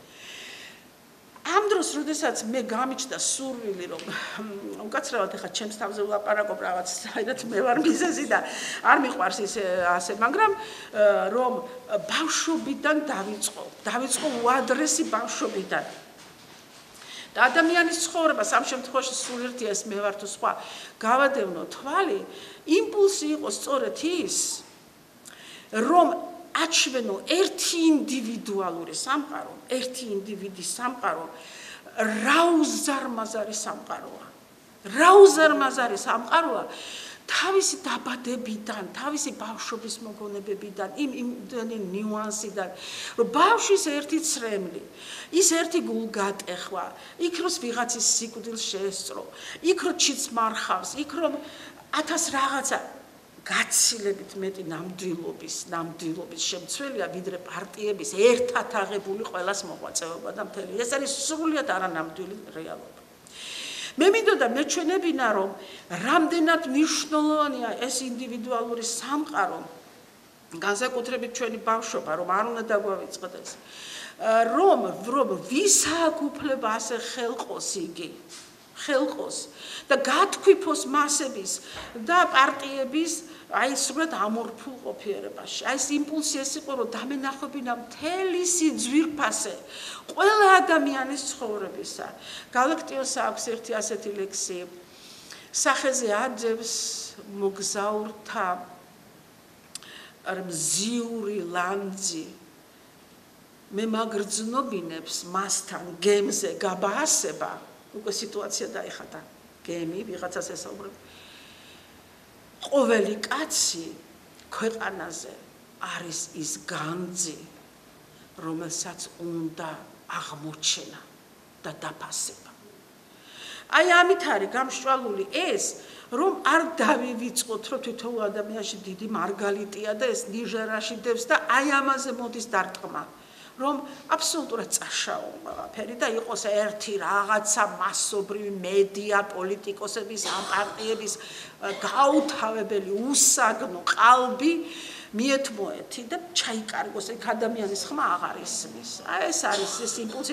S2: ამ დროს, როდესაც მე გამიჩნდა სურვილი, რომ უკაცრავად ახლა ჩემს თავზე ვლაპარაკობ რაღაც, საერთოდ მე ვარ მიზეზი და არ მიყვარს ის ასე, მაგრამ რომ ბავშვობიდან დავიწყო უადრესი ბავშვობიდან. და ადამიანის ცხოვრება სამ შემთხვევაში სულ ერთია, ეს მე ვარ თუ სხვა, გავადევნო თვალი, იმპულსი იყო სწორედ ის, რომ აჩვენო ერთი ინდივიდუალური სამყარო, ერთი ინდივიდის სამყარო, რა უზარმაზარი სამყაროა. რა უზარმაზარი სამყაროა თავისი დაბადებიდან, თავისი ბავშვობის მოგონებებიდან, იმ ნიუანსიდან, რომ ბავშვის ერთი ცრემლი, ის ერთი გულგატეხვა, იქ რომ ვიღაცის სიკვდილს შეესწრო, იქ რომ ჩიც მარხავს, იქ რომ 1000 რაღაცა გაცილებით მეტი ნამდვილობის შემცველია ვიდრე პარტიების ერთად აღებული ყველას მოღვაწეობა და მთელი ეს არის სრულიად არანამდვილი რეალობა. მე მინდოდა მეჩვენებინა, რომ რამდენად მნიშვნელოვანია ეს ინდივიდუალური სამყარო, განსაკუთრებით ჩვენი ბავშვობა, რომ არ უნდა დაგვავიწყდეს, რომ ვის აქვს უფლება ასე ხელყოს იგი, ხელყოს და გათქვიფოს მასების და პარტიების აი სრულად ამორფულ ყოფიერებაში. აი ეს იმპულსი ეს იყო, რომ დამენახებინა მთელი სიძვირფასე ყველა ადამიანის ცხოვრებისა. გალაქტიონს აქვს ერთი ასეთი ლექსი, სახეზე აძევს მოგზაურთა მზიური ლანძი, მე მაგრძნობინებს მასთან გემზე გაბაასება, უკვე სიტუაცია დაიხატა, გემი ვიღაცას ესაუბრებ. ყოველი კაცი ქვეყანაზე არის ის განძი, რომელსაც უნდა აღმოჩენა და დაფასება. აი ამით არის გამსჭვალული ეს, რომ არ დავივიწყოთ, რომ თითოეულ ადამიანში დიდი მარგალიტია და ეს ნიჟარაში დევს და აი ამაზე მოდის დარტყმა. რომ აბსოლუტურად წაშაო ყველაფერი და იყოს ერთი რაღაცა მასობრივი მედია პოლიტიკოსების ამ პარტიების გაუთავებელი უსაგნო ყალბი მიეთმოეთი და ჩაიკარგოს ეგ ადამიანის ხმა აღარ ისმის. აი ეს არის ეს იმპულსი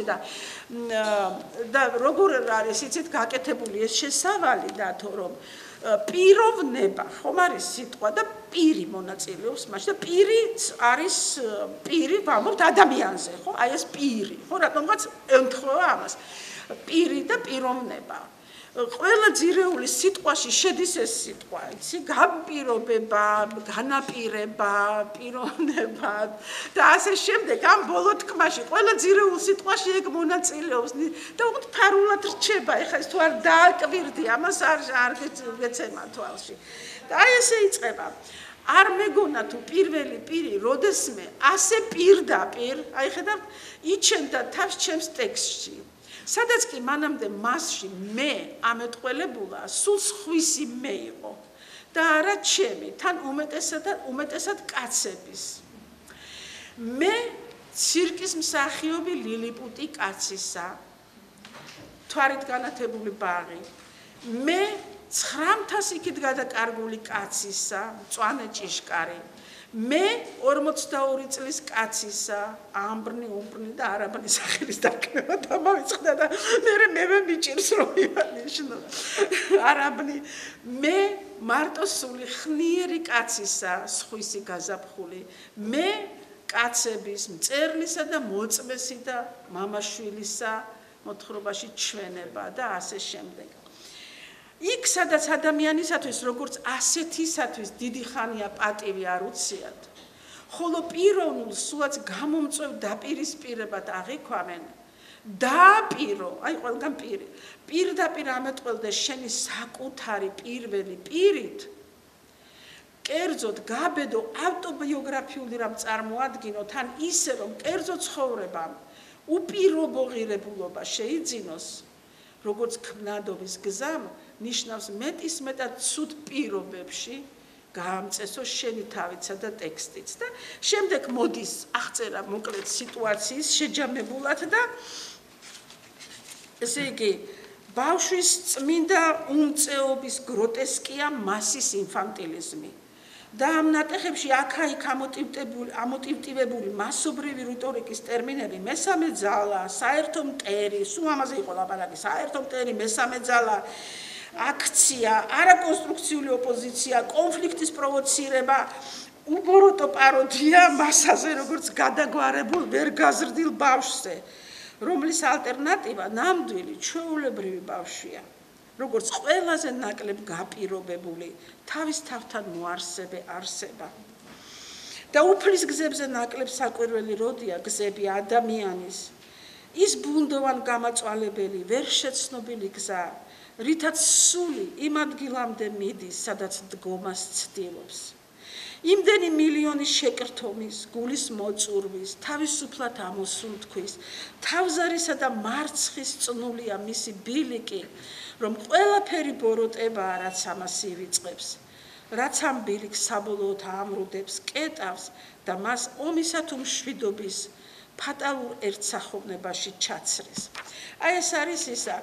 S2: და როგორ არის იცით გაკეთებული ეს შესავალი დათო რომ პიროვნება ხომ არის სიტყვა და პირი მონაწილეობს მაშინ და პირი არის პირი ვამბობთ ადამიანზე ხო აი ეს პირი ხო რატომღაც ემთხვევა ამას პირი და პიროვნება ყველა ძირეული სიტყვაში შედის ეს სიტყვა იცი განპირობება განაპირება პიროვნება და ასე შემდეგ ამ ბოლო თქმაში ყველა ძირეულ სიტყვაში ეგ მონაწილეობს და უბრალოდ ფარულად რჩება ეხლა ეს თუ არ დააკვირდი ამას არ გეცემა თვალში და აი ესე იწყება არ მეგონა თუ პირველი პირი როდესმე ასე პირდაპირ აი ხედავთ იჩენდა თავს ჩემს ტექსტში სადაც კი მანამდე მასში მე ამეთყველებულა სულ სხვისი მე იყო და არა ჩემი თან უმეტესად კაცების მე ცირკის მსახიობი ლილიპუტი კაცისა თვარით განათებული ბაღი მე 900 იქით გადაკარგული კაცისა მწვანე ჭიშკარი მე 42 წლის კაცისა ამბრნი უმბრნი და არაბნი სახელის დაკნება დამავიწყდა და მე მიჭირს რომ ივანიშნო არაბნი მე მარტოსული ხნიერი კაცისა სხვისი გაზაფხული მე კაცების მწერლისა და მოწმესი და მამაშვილისა მოთხრობაში ჩვენება და ასე შემდეგ იქ სადაც ადამიანისათვის როგორც ასეთისათვის დიდი ხანია პატივი არ უციათ ხოლო პიროვნულ სულაც გამომწვევ დაპირისპირებად აღიქვამენ დააპირო, აი ყველგან პირდაპირ ამეტყველდა შენი საკუთარი პირველი პირით. კერძოდ გაბედო ავტობიოგრაფიული რამ წარმოადგინო, თან ისე რომ კერძო ცხოვრებამ უპირობო ღირებულობა შეიძინოს, როგორც ქმნადობის გზამ ნიშნავს მეტისმეტად ცუდ პირობებში გაამწესო შენი თავიცა და ტექსტიც და შემდეგ მოდის აღწერა მოკლედ სიტუაციის შეჯამებულად და ესე იგი ბავშვის წმინდა უმწეობის გროტესკია მასის ინფანტილიზმი და ამ ნატეხებში აქა-იქ ამოტივტივებული მასობრივი რიტორიკის ტერმინები მესამე ძალა, საერთო მტერი, სულ ამაზე იყო ლაპარაკი, საერთო მტერი, მესამე ძალა, აქცია, არაკონსტრუქციული ოპოზიცია, კონფლიქტის პროვოცირება, უბოროტო პაროდია მასაზე, როგორც გადაგვარებულ ვერ გაზრდილ ბავშვზე, რომლის ალტერნატივა ნამდვილი ჩვეულებრივი ბავშვია, როგორც ყველაზე ნაკლებ გაპირობებული თავის თავთან მოარსებე არსება. და უფლის გზებზე ნაკლებ საკვირველი როდია გზები ადამიანის, ის ბუნდოვან გამაწვალებელი, ვერ შეცნობილი გზა, რითაც სული იმ ადგილამდე მიდის, სადაც დგომას ცდილობს. იმდენი მილიონი შეკრთომის, გულის მოწურვის, თავისუფლად ამოსუნთქვის, თავზარისა და მარცხის წნულია მისი ბილიკი, რომ ყველაფერი ბოროტებაა, რაც ამას ივიწყებს, რაც ამ ბილიკს საბოლოოდ აამრუდებს, კეტავს და მას ომისა თუ მშვიდობის ფატალურ ერთსახოვნებაში ჩაცრის. აი ეს არის ისა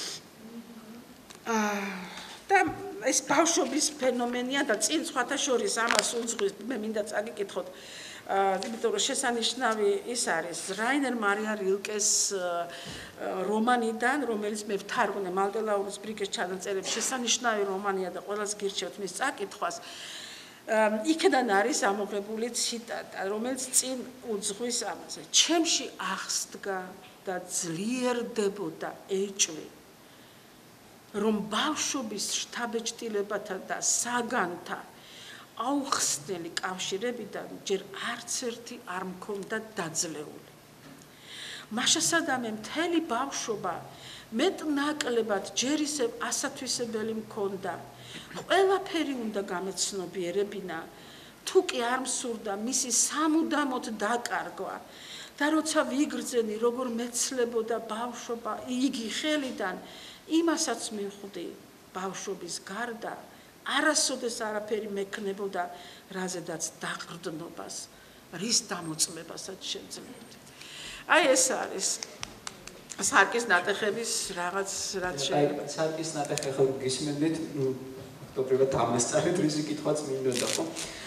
S2: და ეს ბავშვობის ფენომენია და წინ სხვათა შორის ამას უძღვის მე მინდა წაგიკითხოთ იმიტომ რომ შესანიშნავი ის არის რაინერ მარია რილკეს რომანიდან რომელიც მე ვთარგმნე მალტელაურის ბრიგის ჩანაწერებს შესანიშნავი რომანია და ყველას გირჩევთ მის წაკითხვას იქიდან არის ამოღებული ციტატა რომელიც წინ უძღვის ამაზე ჩემში აღსდგა და ძლიერდებოდა ეჭვი რომ ბავშვობის შთაბეჭდილებათა და საგანთა აუხსნელი კავშირებიდან ჯერ არც ერთი არ მქონდა დაძლეული. მაშასადამე მთელი ბავშვობა მეტნაკლებად ჯერ ისევ ასათვისებელი მქონდა. ყველაფერი უნდა გამეცნობიერებინა, თუ კი არ მსურდა მისი სამუდამოდ დაკარგვა და როცა ვიგრძენი როგორ მეცლებოდა ბავშვობა იგი ხელიდან იმასაც მივხვდი ბავშვობის გარდა არასოდეს არაფერი მექნებოდა რაზედაც დაყრდნობას რის დამოწმებასაც შეძლებდი. აი ეს არის სარკის ნატეხების რაღაც რაც შეიძლება
S1: სარკის ნატეხები გისმენდით ფაქტობრივად დამესწრეთ რისი კითხვაც მინდოდა ხო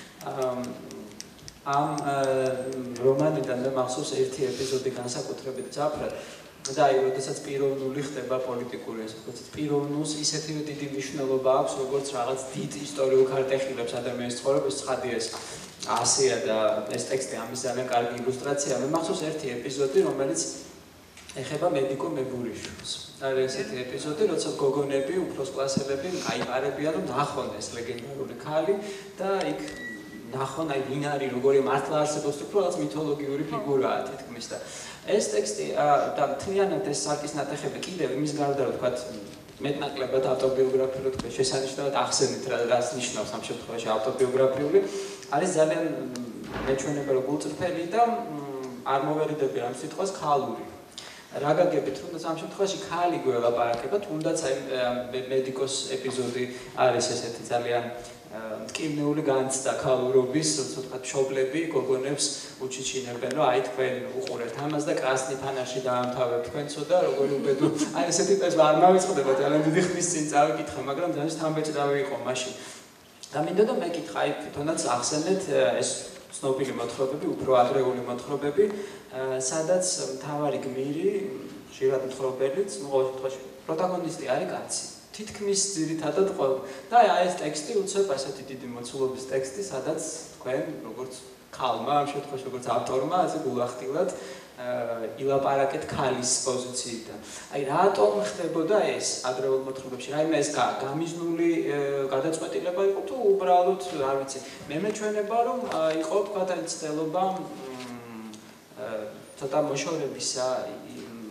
S1: ამ რომანიდან და მახსოვს ერთი ეპიზოდი განსაკუთრებით ძაფრად და აი როდესაც პიროვნული ხდება პოლიტიკური ესეც პიროვნულს ისეთი დიდი მნიშვნელობა აქვს როგორც რაღაც დიდ ისტორიულ ქარტეხილებს ადამიანის ცხოვრებას ცხადია ეს ასეა და ეს ტექსტი ამის ძალიან კარგი ილუსტრაციაა მე მახსოვს ერთი ეპიზოდი რომელიც ეხება მედიკო მებურიშვილს არის ესეთი ეპიზოდი როცა გოგონები უფროს კლასელები აიყარებიან რომ ნახონ ეს ლეგენდარული ქალი და იქ ნახონ აი ვინ არის როგორი მართლა არსებობს უფრო რაღაც მითოლოგიური ფიგურაა თითქმის და ეს ტექსტი და მთლიანად ეს სარკის ნატეხები კიდევ იმის გარდა რომ თქვა მეტნაკლებად ავტობიოგრაფიული თქვა შესანიშნავად ახსენით რას ნიშნავს ამ შემთხვევაში ავტობიოგრაფიული არის ძალიან მეჩვენება რომ გულწრფელი და არ მოვერიდები ამ სიტყვას ქალური რა გაგებით თუნდაც ამ შემთხვევაში ქალი გველაპარაკება თუნდაც აი მედიკოს ეპიზოდი არის ესეთი ძალიან მტკივნეული განცდა ქალურობის, ასე ვთქვათ, მშობლები გოგონებს უჩიჩინებენ, რომ აი თქვენ უყურებთ ამას და კრასნი ფანაში დაამთავრებთ თქვენცო და როგორი უბედური. აი ესეთი ტექსტი არ მავიწყდება ძალიან დიდი ხნის წინ წავიკითხე, მაგრამ ძალიან თამბეჭდავი იყო მაშინ. და მინდა და მეკითხა აი თვითონაც ახსენეთ ეს ცნობილი მოთხრობები, უფრო ადრეული მოთხრობები, სადაც მთავარი გმირი, ხშირად მთხრობელიც, ყოველ შემთხვევაში პროტაგონისტი არის კაცი. თითქმის ძირითადად ყველა და აი ეს ტექსტი უცებ ასეთი დიდი მოცულობის ტექსტი, სადაც თქვენ როგორც ქალმა, ამ შემთხვევაში როგორც ავტორმა, ასე გულახდილად ილაპარაკეთ ქალის პოზიციიდან. აი რატომ ხდებოდა ეს ადრეულ მოთხრობებში? რაიმე ეს გამიზნული გადაწყვეტილება იყო თუ უბრალოდ, არ ვიცი, მე მეჩვენება რომ იყო თქვა და ცდილობა ცოტა მოშორებისა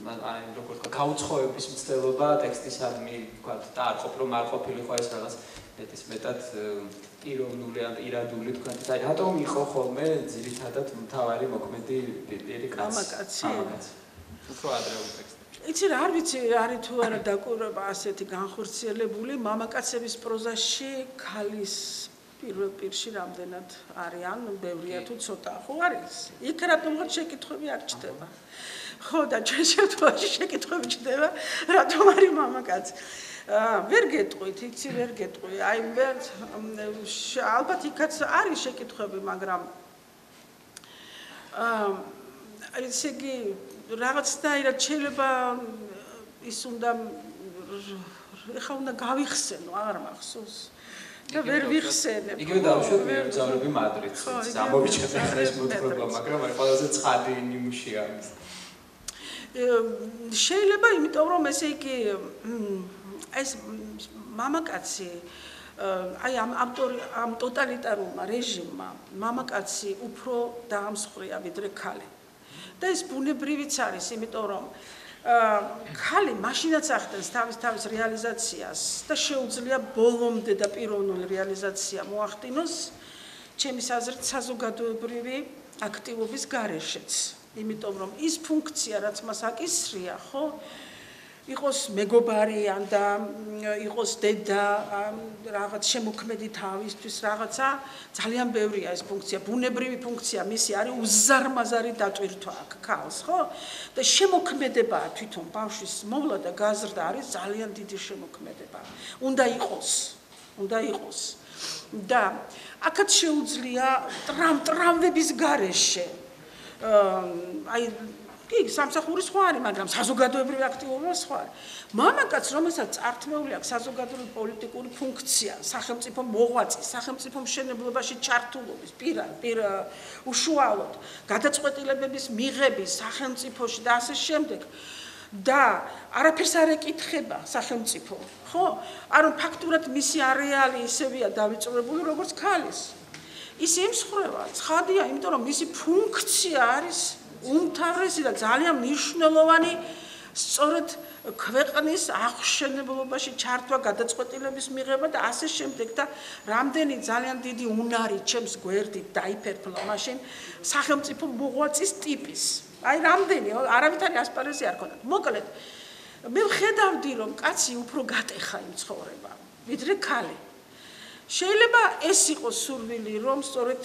S1: როგორ თქვა გაუცხოების მცდელობა ტექსტისადმი თქვა და არ ყოფილ არ ყოფილიყო ეს რაღაც მეტად პიროვნული ან პირადული თქვა და რატომ იყო ხოლმე ძირითადად მთავარი მოქმედი პირი კაცი უფრო ადრეულ ტექსტებში
S2: იცი რა არ ვიცი არის თუ არა დაკვირვება ასეთი განხორციელებული მამაკაცების პროზაში ქალის პირველ პირში რამდენად არიან ბევრია თუ ცოტა ხო არის იქ რატომღაც შეკითხვები არ ჩდება ხო და ჩვენ შემთხვევაში შეკითხვები ჩდება რატომ არის მამაკაცი ვერ გეტყვით იცი ვერ გეტყვი აი მე ალბათ იქაც არის შეკითხვები მაგრამ ესე იგი რაღაცნაირად შეიძლება ის უნდა ეხლა უნდა გავიხსენო აღარ მახსოვს და ვერ ვიხსენებ.
S1: იგივე დავუშვათ მე ვზავრები მადრიდს. ამოვიჩქეთ ახლა ეს მოთხრობა, მაგრამ აი ყველაზე ცხადი ნიმუშია ამის.
S2: შეიძლება იმიტომ რომ ესე იგი ეს მამაკაცი აი ამ ტოტალიტარულმა რეჟიმმა მამაკაცი უფრო დაამსხვრია ვიდრე ქალი. და ეს ბუნებრივიც არის, იმიტომ რომ ქალი მაშინაც ახდენს თავის რეალიზაციას და შეუძლია ბოლომდე და პიროვნული რეალიზაცია მოახდინოს ჩემის აზრით საზოგადოებრივი აქტივობის გარეშეც. იმიტომ რომ ის ფუნქცია რაც მას აკისრია, ხო, იყოს მეგობარი ან და იყოს დედა რაღაც შემოქმედი თავისთვის რაღაცა ძალიან ბევრია ეს ფუნქცია ბუნებრივი ფუნქცია მისი არის უზარმაზარი დატვირთვა აქ ქალს ხო და შემოქმედებაა თვითონ ბავშვის მოვლა და გაზრდა არის ძალიან დიდი შემოქმედება უნდა იყოს და აქაც შეუძლია ტრამვების გარეშე აი კი, სამსახური სხვა არის, მაგრამ საზოგადოებრივი აქტივობა სხვა არის. მამაკაც, რომელსაც წართმეული აქვს საზოგადოებრივი პოლიტიკური ფუნქცია, სახელმწიფო მოღვაწე, სახელმწიფო მშენებლობაში ჩართულობის, უშუალოდ გადაწყვეტილებების მიღების სახელმწიფოში და ასე შემდეგ და არაფერს არ ეკითხება სახელმწიფო, ხო? ანუ ფაქტურად მისი არეალი ისევია დავიწურებული როგორც ქალის. ის ემსხვერპლა, ცხადია, იმიტომ რომ მისი ფუნქცია არის უმთავრესი და ძალიან მნიშვნელოვანი სწორედ ქვეყნის აღშენებლობაში ჩართვა გადაწყვეტილების მიღება და ასე შემდეგ და რამდენი ძალიან დიდი უნარი ჩემს გვერდით დაიფერფლა მაშინ სახელმწიფო მოღვაწის ტიპის აი რამდენი არავითარი ასპარეზი არ ქონდა მოკლედ მე ვხედავდი რომ კაცი უფრო გატეხა იმ ცხოვრება ვიდრე ქალი შეიძლება ეს იყოს სურვილი რომ სწორედ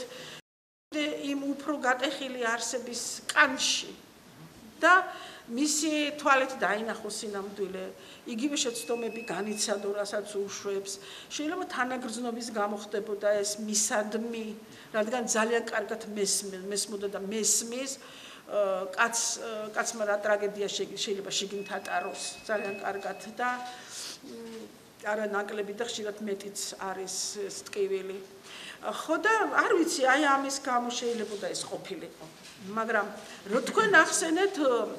S2: იმ უფრო გატეხილი არსების კანში და მისი თვალით დაინახოს სინამდვილე იგივე შეცდომები განიცადო რასაც უშვებს შეიძლება თანაგრძნობის გამო ხდებოდა ეს მისადმი რადგან ძალიან კარგად მესმოდა და მესმის კაცმა რა ტრაგედია შეიძლება შიგნით ატაროს ძალიან კარგად და არა ნაკლები და ხშირად მეტიც არის ეს ტკივილი ხო და არ ვიცი აი ამის გამო შეიძლება და ეს ყოფილიყო მაგრამ რო თქვენ ახსენეთ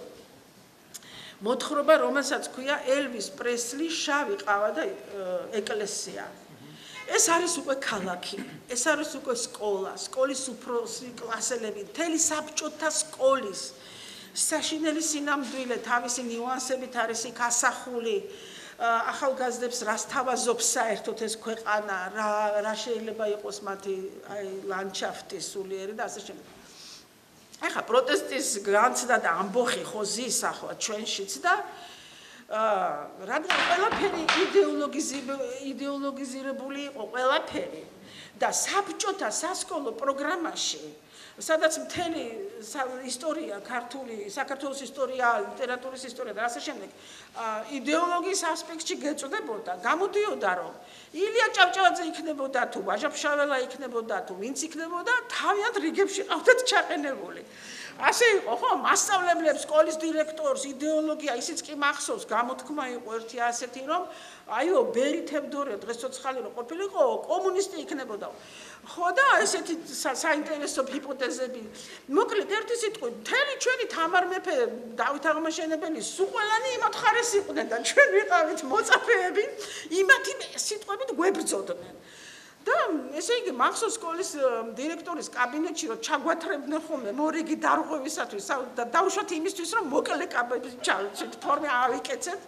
S2: მოთხრობა რომელსაც ქვია ელვის პრესლი შავი ყავა და ეკლესია ეს არის უკვე ქალაქი ეს არის უკვე სკოლა სკოლის უფროსი კლასელები მთელი საბჭოთა სკოლის საშინელი სინამდვილე თავისი ნიუანსებით არის იქ ასახული ახალგაზრდებს რას თავაზობს საერთოდ ეს ქვეყანა რა შეიძლება იყოს მათი აი ლანდშაფტი სულიერი და ასე შემდეგ. ეხლა პროტესტის განცდა და ამბოხი ხო ზის ახლა ჩვენშიც და რადგან ყველაფერი იდეოლოგიზირებული იყო ყველაფერი და საბჭოთა სასკოლო პროგრამაში სადაც მთელი ისტორია, ქართული, საქართველოს ისტორია, ლიტერატურის ისტორია და ასე შემდეგ იდეოლოგიის ასპექტში გეწოდებოდა, გამოდიოდა რომ ილია ჭავჭავაძე იქნებოდა თუ ვაჟა-ფშაველა იქნებოდა თუ ვინც იქნებოდა, თავიანთ რიგებში ყავდათ ჩაყენებული. ასე იყო, ხო, მასწავლებლებს, სკოლის დირექტორს, იდეოლოგია, ისიც კი მახსოვს, გამოთქმა იყო ერთი ასეთი, რომ აიო, ბერი თევდორე დღეს ცოცხალი რო ყოფილიყო, კომუნისტი იქნებოდა. ხო და ესეთი საინტერესო ჰიპოთეზები. მოკლედ ერთი სიტყვით, მთელი ჩვენი თამარ მეფე, დავით აღმაშენებელი, სულ ყველანი იმათ ხარეს იყვნენ და ჩვენ ვიყავით მოწაფეები, იმათი სიტყვებით გვებრძოდნენ. და ესე იგი მახსოვს სკოლის დირექტორის კაბინეტში რომ ჩაგვათრებდნენ ხოლმე მორიგი დარღვევისათვის და დავუშვათ იმისთვის რომ მოკლე კაბინეტში ფორმე ავიკეცეთ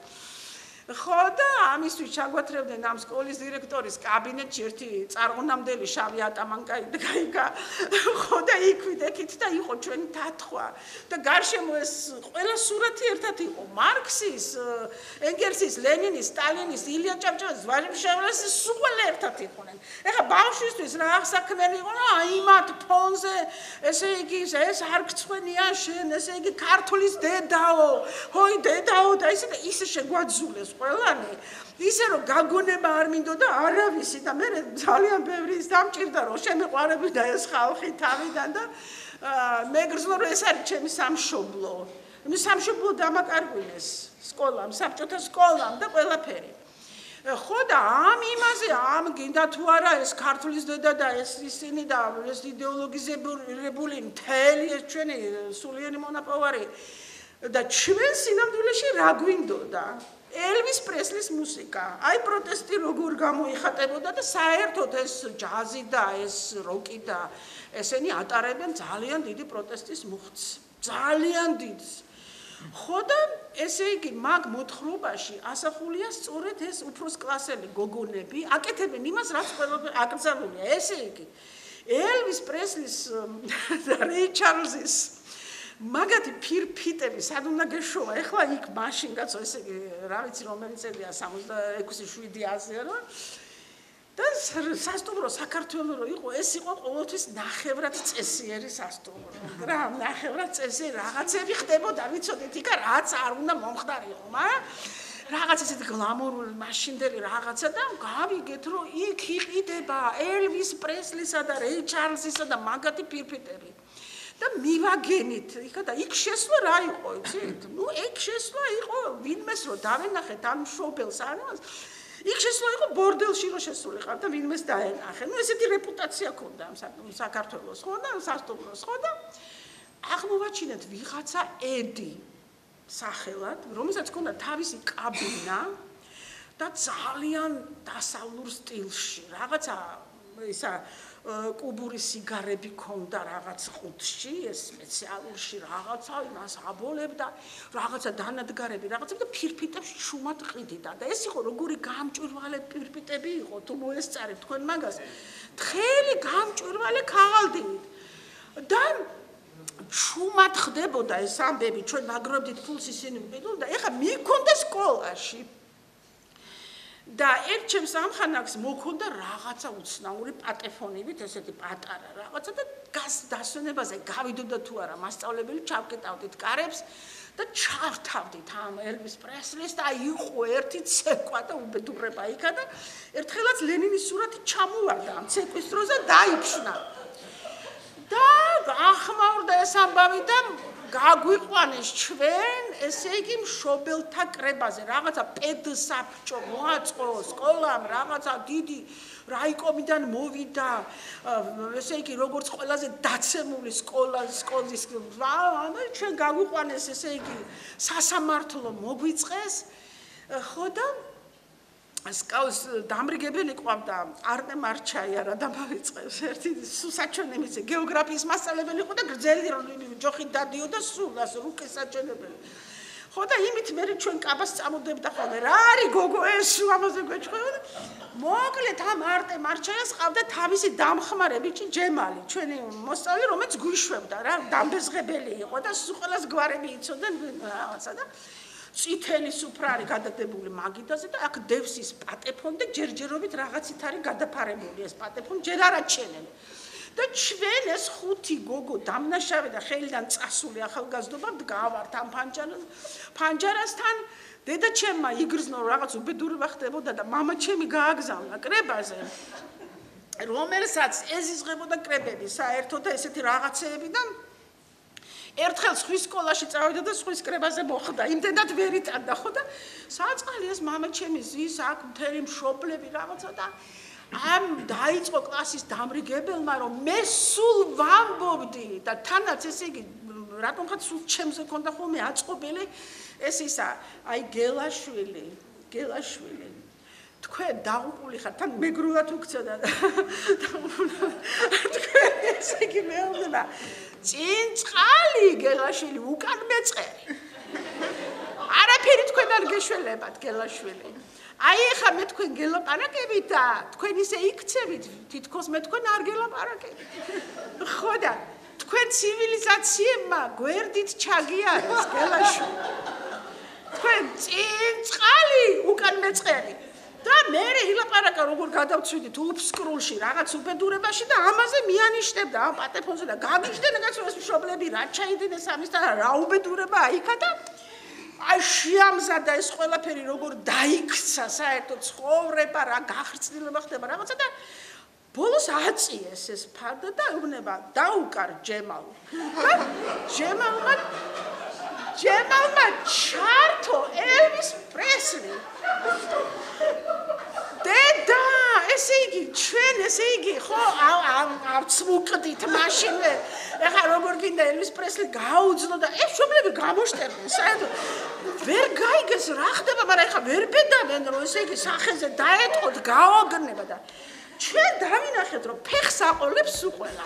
S2: ხო და ამისთვის ჩაგვათრებდნენ ამ სკოლის დირექტორის კაბინეტში ერთი წარღონამდელი შავი ატამანკა იდგა ხო და იქვიდექით და იყო ჩვენი დათქვა და გარშემო ეს ყველა სურათი ერთად იყო მარქსის ენგელსის ლენინის სტალინის ილია ჭავჭავაძის ვაჟი მშევლეს სულ ერთად იყვნენ ეხლა ბავშვისთვის რა საქმე იყო რა იმათ ფონზე ესე იგი ეს არ გწვენია შენ ესე იგი ქართლის დედაო ჰოი დედაო და ისე შეგვაძულეს ყველანი ისე რომ გაგონება არ მინდოდა არავისი და მე ძალიან ბევრი დამჭირდა რომ შემეყვარებოდა ეს ხალხი თავიდან და მეგრძნო რომ ეს არის ჩემი სამშობლო მე სამშობლო დამაკარგვინეს სკოლამ საბჭოთა სკოლამ და ყველაფერი ხო და ამ იმაზე ამ გინდა თუ არა ეს ქართლის დედა და ეს ისინი და ეს იდეოლოგიზებული მთელი ეს ჩვენი სულიერი მონაპოვარი და ჩვენ სინამდვილეში რა გვინდოდა ელვის პრესლის მუსიკა აი პროტესტი როგორ გამოიხატებოდა და საერთოდ ეს ჯაზი და ეს როკი და ესენი ატარებენ ძალიან დიდი პროტესტის მუხტს ძალიან დიდს ხო და ესე იგი მაგ მოთხრობაში ასახულია სწორედ ეს უფროს კლასელი გოგონები აკეთებენ იმას რაც ყველაფერი აკრძალულია ესე იგი ელვის პრესლის და რეი ჩარლზის მაგათი ფირფიტები სად უნდა გეშოვა ეხლა იქ მაშინ კაცო ესე იგი რა ვიცი რომელი წელია 66-7-ზე რა და სასტუმრო საქართველოს რო იყო ეს იყო ყოველთვის ნახევრად წესიერი სასტუმრო რა ნახევრად წესიერი რაღაცები ხდებოდა ვიცოდით იქა რაც არ უნდა მომხდარიყო რაღაც ესეთი გლამურული მაშინდელი რაღაცა და გავიგეთ რომ იქ იყიდება ელვის პრესლისა და რეი ჩარლზისა და მაგათი ფირფიტები და მივაგენით იქა და იქ შესვლა რა იყო იცით ნუ ეგ შესვლა იყო ვინმეს რო დავენახეთ ამ მშობელს არის იქ შესვლა იყო ბორდელში რო შესულიყავ და ვინმეს დაენახე ნუ ესეთი რეპუტაცია ქონდა ამ საქართველოს ხო და სასტუმროს ხო და აღმოვაჩინეთ ვიღაცა ედი სახელად რომელსაც ქონდა თავისი კაბინა და ძალიან დასავლურ სტილში რაღაცა ისა კუბური სიგარები ქონდა რაღაც ყუთში ეს სპეციალურში რაღაცა იმას აბოლებდა რაღაცა დანადგარები რაღაცა და ფირფიტებს შუმად ყიდიდა და ეს იყო როგორი გამჭვირვალე ფირფიტები იყო თუ მოესწარებთ თქვენ მაგას თხელი გამჭვირვალე ქაღალდით და შუმად ხდებოდა ეს ამბები ჩვენ მაგრობდით ფულს ისინი ვიყიდულ და ეხა მიქონდა სკოლაში და ერთ ჩემს ამხანაგს მოქონდა რაღაცა უცნაური პატეფონივით ესეთი პატარა რაღაცა და დასვენებაზე გავიდოდა თუ არა მასწავლებელი ჩავკეტავდით კარებს და ჩავთავდით ამ ელვის პრესლის და იყო ერთი ცეკვა და უბედურება იქა და ერთხელაც ლენინის სურათი ჩამოვარდა ამ ცეკვის დროს და დაიფშნა და ახმაურდა ეს ამბავი და გაგვიყვანეს ჩვენ ესე იგი მშობელთა კრებაზე რაღაცა პედსაბჭო მოაწყო სკოლამ რაღაცა დიდი რაიკომიდან მოვიდა ესე იგი როგორც ყველაზე დაცემული სკოლის ანუ ჩვენ გაგვიყვანეს ესე იგი სასამართლო მოგვიწყეს ხო და სკაუს დამრიგებელი ყვავდა არტემ არჩაია რა დამავიწყებს ერთი საჩვენემიცე გეოგრაფიის მასწავლებელი იყო და გრძელი ჯოხით დადიოდა სულას რუკის საჩვენებელი ხო და იმით მე ჩვენ კაბას წამოდებდა ხოლმე რა არის გოგო ეს ამაზე გვეჩხეოდა მოკლედ ამ არტემ არჩაიას ყავდა თავისი დამხმარე ბიჭი ჯემალი ჩვენი მოსწავლე რომელიც გვიშვებდა რა დამბეზღებელი იყო და ყველას გვარები იცოდნენ რაღაცა და წითელი სუფრარი გადადებული მაგიდაზე და აქ დევსის პატეფონი და ჯერჯერობით რაღაცით არის გადაფარებული ეს პატეფონი ჯერ არ აჩენენ და ჩვენ ეს ხუთი გოგო დამნაშავე და ხელიდან წასული ახალგაზრდობა გავართ ამ ფანჯარასთან დედა ჩემმა იგრძნო რაღაც უბედურება ხდებოდა და მამა ჩემი გააგზავნა კრებაზე რომელსაც ეზიზღებოდა კრებები საერთოდ და ესეთი რაღაცეები და ერთხელ სხვის სკოლაში წავიდა და სხვის კრებაზე მოხდა. იმდენად ვერ იტანდა ხო და საწყალი ეს მამა ჩემი ზის აქ მთელი მშობლები რაღაცა და ამ დაიწყო კლასის დამრიგებელმა რომ მე სულ ვამბობდი და თანაც ესე იგი რატომღაც სულ ჩემზე ქონდა ხოლმე აწყობილი ეს ისა აი გელაშვილი თქვენ დაუყული ხართ, თან მეგრულად უქცედა და თქვენ ესე იგი მეუბნება, წინწყალი გელაშვილი უკან მეწყერი. არაფერი თქვენ არ გეშველებათ გელაშვილი. აი ეხა მე თქვენ გელაპარაკებით და თქვენ ისე იქცევით, თითქოს მე თქვენ არ გელაპარაკებით. ხო და თქვენ ცივილიზაციებმა გვერდით ჩაგიარეს გელაშვილი. თქვენ წინწყალი უკან მეწყერი. და მე ილაპარაკა როგორ გადავცვიდით უფსკრულში რაღაც უბედურებაში და ამაზე მიანიშნებდა ამ პატეფონზე და გაგიჟდნენ რაღაც ეს მშობლები რა ჩაიდინეს ამისთან რა უბედურება აიქა და აი შეამზადა ეს ყველაფერი როგორ დაიქცა საერთოდ ცხოვრება რა გახრწნილება ხდება რაღაცა და ბოლოს აწიეს ეს ფარდა და უნება დაუკარ ჯემალ და ჯემალმა ჩართო ელვის პრესლი დედა ესე იგი ჩვენ ესე იგი ხო არც მუყდით მაშინ ეხა როგორ გინდა ელვის პრესლი გაუძლო და ეს შობლები გამოშტერდნენ საერთოდ ვერ გაიგეს რა ხდება მაგრამ ეხა ვერ ბედავენ რომ ესე იგი სახეზე დაეტყოთ გაოგნება და ჩვენ დავინახეთ რომ ფეხს აყოლებს უყველა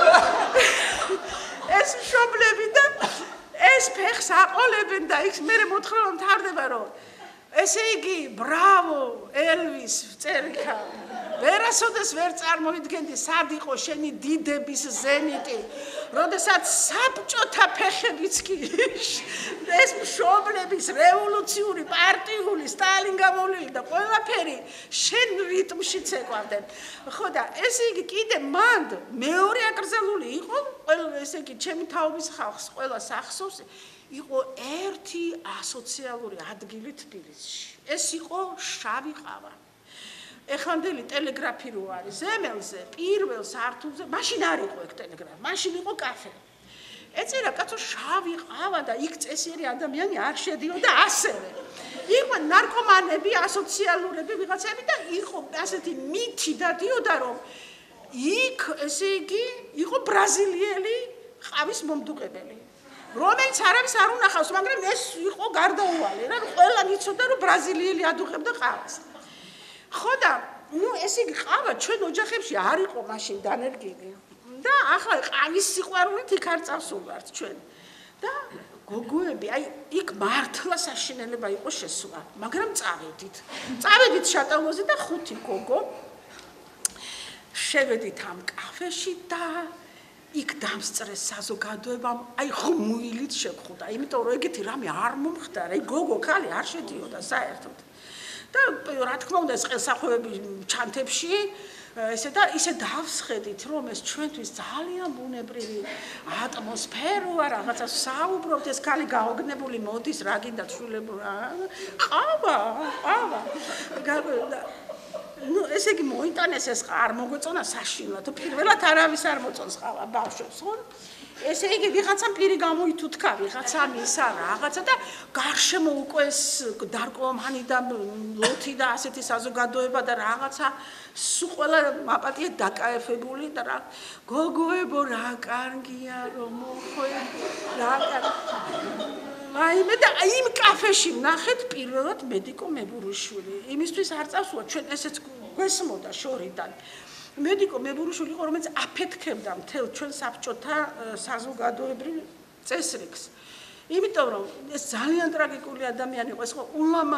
S2: ეს შობლები და ეს ფეხს აყოლებენ და იქ მე მოთხრა რომ თარდება რომ ესე იგი ბრავო ელვის წერიქა ვერასოდეს ვერ წარმოიდგენდი სად იყო შენი დიდების ზენიტი როდესაც საბჭოთა ფეხებიც კი ეს მშობლების რევოლუციური პარტიული სტალინ გამოვლილი და ყველაფერი შენ რიტმშიც ეკვავდნენ ხო და ესე იგი კიდე მანდ მეორე აკრძალული იყო ყველა ესე იგი ჩემი თაობის ხალხს ყველა სახსოვს იყო ერთი ასოციალური ადგილი თბილისში ეს იყო შავი ყავა ეხანდელი ტელეგრაფი რო არის ზემელზე პირველ სართულზე მაშინ არ იყო ეგ ტელეგრაფი მაშინ იყო კაფე ეწერა კაცო შავი ყავა და იქ წესიერი ადამიანი არ შედიოდა ასევე იყო ნარკომანები ასოციალურები ვიღაცები და იყო ასეთი მითი დადიოდა რომ იქ ესე იგი იყო ბრაზილიელი ყავის მომდუღებელი რომელიც არავის არ უნახავს, მაგრამ ეს იყო გარდაუვალი, რა ყველანი იცოდა რომ ბრაზილიელი ადუღებდა ყავას. ხო და ნუ ესე იგი ყავა ჩვენ ოჯახებში არ იყო მაშინ დანერგილი. და ახლა ყავის სიყვარულით იქ არ წავსულვართ ჩვენ. და გოგოები, აი იქ მართლა საშინელება იყო შესვლა, მაგრამ წავედით. წავედით შატალოზე და 5 გოგო შევედით ამ კაფეში და იქ დამსწრეს საზოგადოებამ, აი ხმუილით შეგხვდა, იმიტომ რომ ეგეთი რამე არ მომხდარა, აი გოგო ქალი არ შედიოდა საერთოდ. და რა თქმა უნდა, ეს ხელსახვევები ჩანთებში, ისე დავსხედით, რომ ეს ჩვენთვის ძალიან ბუნებრივი ატმოსფეროა, რაღაცა საუბრობთ, ეს ქალი გაოგნებული მოდის, რა გინდათ შვილებო, ყავა. ნუ ესე იგი მოიტანეს ეს არ მოგვეწონა საშინლად პირველად არავის არ მოწონს ყავა ბავშვებს ხო ესე იგი ვიღაცამ პირი გამოითუთქა ვიღაცამ ისა რაღაცა და გარშემო უკვე ეს დარკომანი და ლოთი და ასეთი საზოგადოება და რაღაცა სულ ყველა მაპატია დაკაეფებული და რა გოგოებო რა კარგია რომ მოხვედი რა აი მე და იმ კაფეში ნახეთ პირველად მედიკო მებურუშვილი იმისთვის არ წავსულა ჩვენ ესეც გვესმოდა შორიდან მედიკო მებურუშვილი იყო რომელიც აფეთქებდა მთელ ჩვენ საბჭოთა საზოგადოებრივ წესრიგს იმიტომ რომ ეს ძალიან ტრაგიკული ადამიანი იყო ეს იყო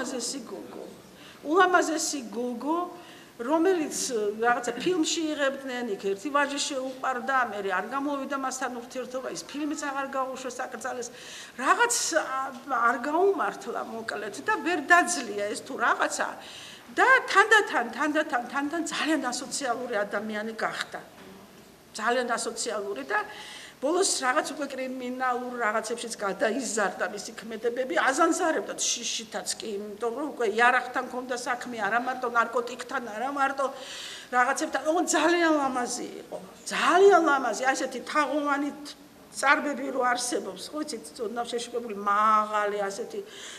S2: ულამაზესი გოგო რომელიც რაღაცა ფილმში იღებდნენ იქ ერთი ვაჟი შეუყვარდა მე არ გამოვიდა მასთან ურთიერთობა ის ფილმიც აღარ გაუშვეს აკრძალეს რაღაც არ გაუმართლა მოკლედ და ვერ დაძლია ეს თუ რაღაცა და თანდათან ძალიან ასოციალური ადამიანი გახდა ძალიან ასოციალური და ბოლოს რაღაც უკვე კრიმინალურ რაღაცებშიც გადაიზარდა მისი ქმედებები აზანზარებდა შიშითაც კი იმიტომ რომ უკვე იარაღთან ჰქონდა საქმე არა მარტო ნარკოტიკთან არა მარტო რაღაცებთან ოღონდ ძალიან ლამაზი იყო ძალიან ლამაზი ასეთი თაღოვანი წარბები რო არსებობს ხო იცით ცოდნა შეშუქებული მაღალი ასეთი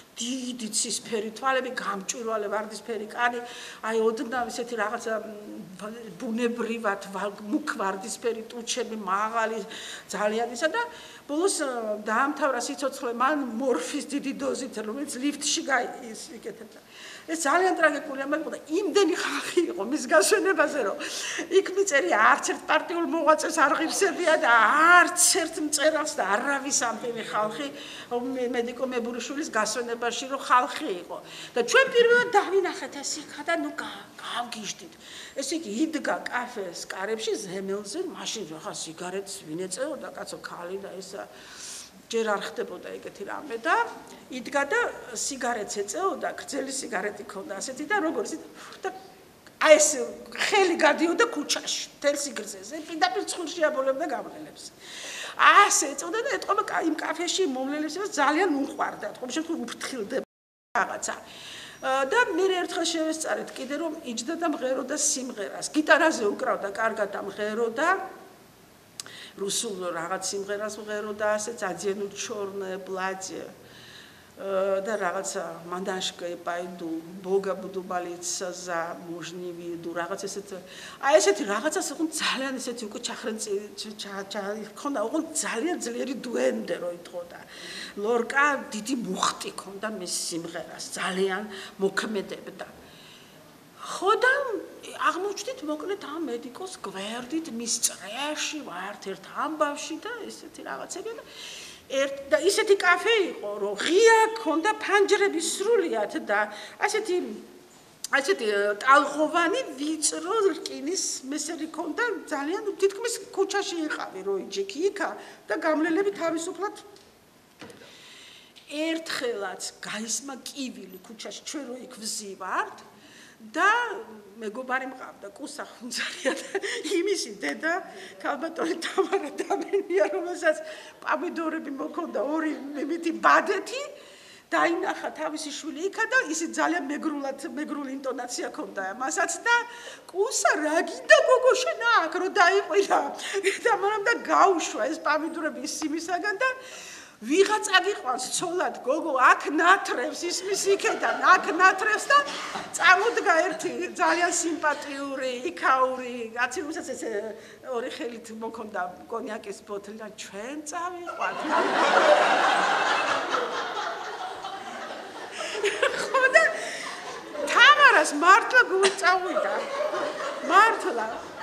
S2: დიდი ცისფერი თვალები, გამჭვირვალე ვარდისფერი კანი, აი ოდნავ ისეთი რაღაცა ბუნებრივად მუქ ვარდისფერი ტუჩები, მაღალი, ძალიან ისა და ბოლოს დაამთავრა სიცოცხლე მან მორფის დიდი დოზით, რომელიც ლიფტში გაიკეთებდა. ეს ძალიან ტრაგიკულია, მაგრამ იმდენი ხალხი იყო მის გასვენებაზე, რომ იქ მიწერია არც ერთ პარტიულ მოღვაწეს არ ღირსებია და არც ერთ მწერალს და არავის ამდენი ხალხი მედიკო მებურიშვილის გასვენებაში რომ ხალხი იყო. და ჩვენ პირველად დავინახეთ ეს იქა და ნუ გავგიჟდით. ეს იგი იდგა კაფეს კარებში ზემელზე, მაშინ ხა სიგარეტს ვინ ეწეოდა, კაცო ქალი და ესა ჯერ არ ხდებოდა ეგეთი რამე და იდგა და სიგარეტს ეწეოდა, გრძელი სიგარეტი ქონდა ასეთი და როგორც და აი ეს ხელი გადიოდა ქუჩაში, თელ სიგრძეზე, პირდაპირ ცხვირში აბოლებდა გამლელებს. ასე ეწოდა და ეთყობა იმ კაფეში მომლელებს ძალიან უყვარდა, ეთყობა შემთხვევაში უფრთხილდება რაღაცა. და მე ერთხელ შევესწარეთ კიდე რომ იჯდა და მღეროდა სიმღერას, გიტარაზე უკრავდა კარგად და მღეროდა რუსულ რაღაც სიმღერას მღეროდა ასე ძალიან ჩორნე პლატე და რაღაცა მანდანშკა პაიდუ ბოგა буду болиться за мужнивი დუ რაღაც ესეთ აი ესეთი რაღაცას იყო ძალიან ესეთი უკვე ჩახრენწი ხონდა უყო ძალიან ძლიერი დუენდე რო იტყოდა ლორკა დიდი მუხტი ქონდა მის სიმღერას ძალიან მოქმედებდა ხო და აღმოჩნდით მოკლედ ამ მედიკოს გვერდით მის წრეში ვართ ერთ ამბავში და ესეთი რაღაცები და ისეთი კაფე იყო რომ ღია ქონდა ფანჯრები სრულიად და ასეთი ტალღოვანი ვიწრო რკინის მესერი ქონდა ძალიან თითქმის ქუჩაში იყავი რო იჯექი იქა და გამლელები თავისუფლად ერთხელაც გაისმა კივილი ქუჩაში ჩვენ რო იქ ვზივართ და მეგობარი მყავდა კუსა ხუნძარია და იმისი დედა ქალბატონი თამარა დამენია რომელსაც პამიდორები მოქონდა ორი მემეთი ბადეთი დაინახა თავისი შვილი იქა და ისე ძალიან მეგრული ინტონაცია ქონდა მასაც და კუსა რა გინდა გოგო შენ აქ რო დაიყვირა და მაგრამ და გაუშვა ეს პამიდორები სიმისაგან და ვიღაც აგიყვანს ცოლად გოგო აქ ნათრევს ისმის იქიდან აქ ნათრევს და წამოდგა ერთი ძალიან სიმპათიური იქაური კაცი რომელსაც ეს ორი ხელით მოქონდა კონიაკის ბოთლი და ჩვენ წავიყვანთ ხო და თამარას მართლა გული წავიდა მართლა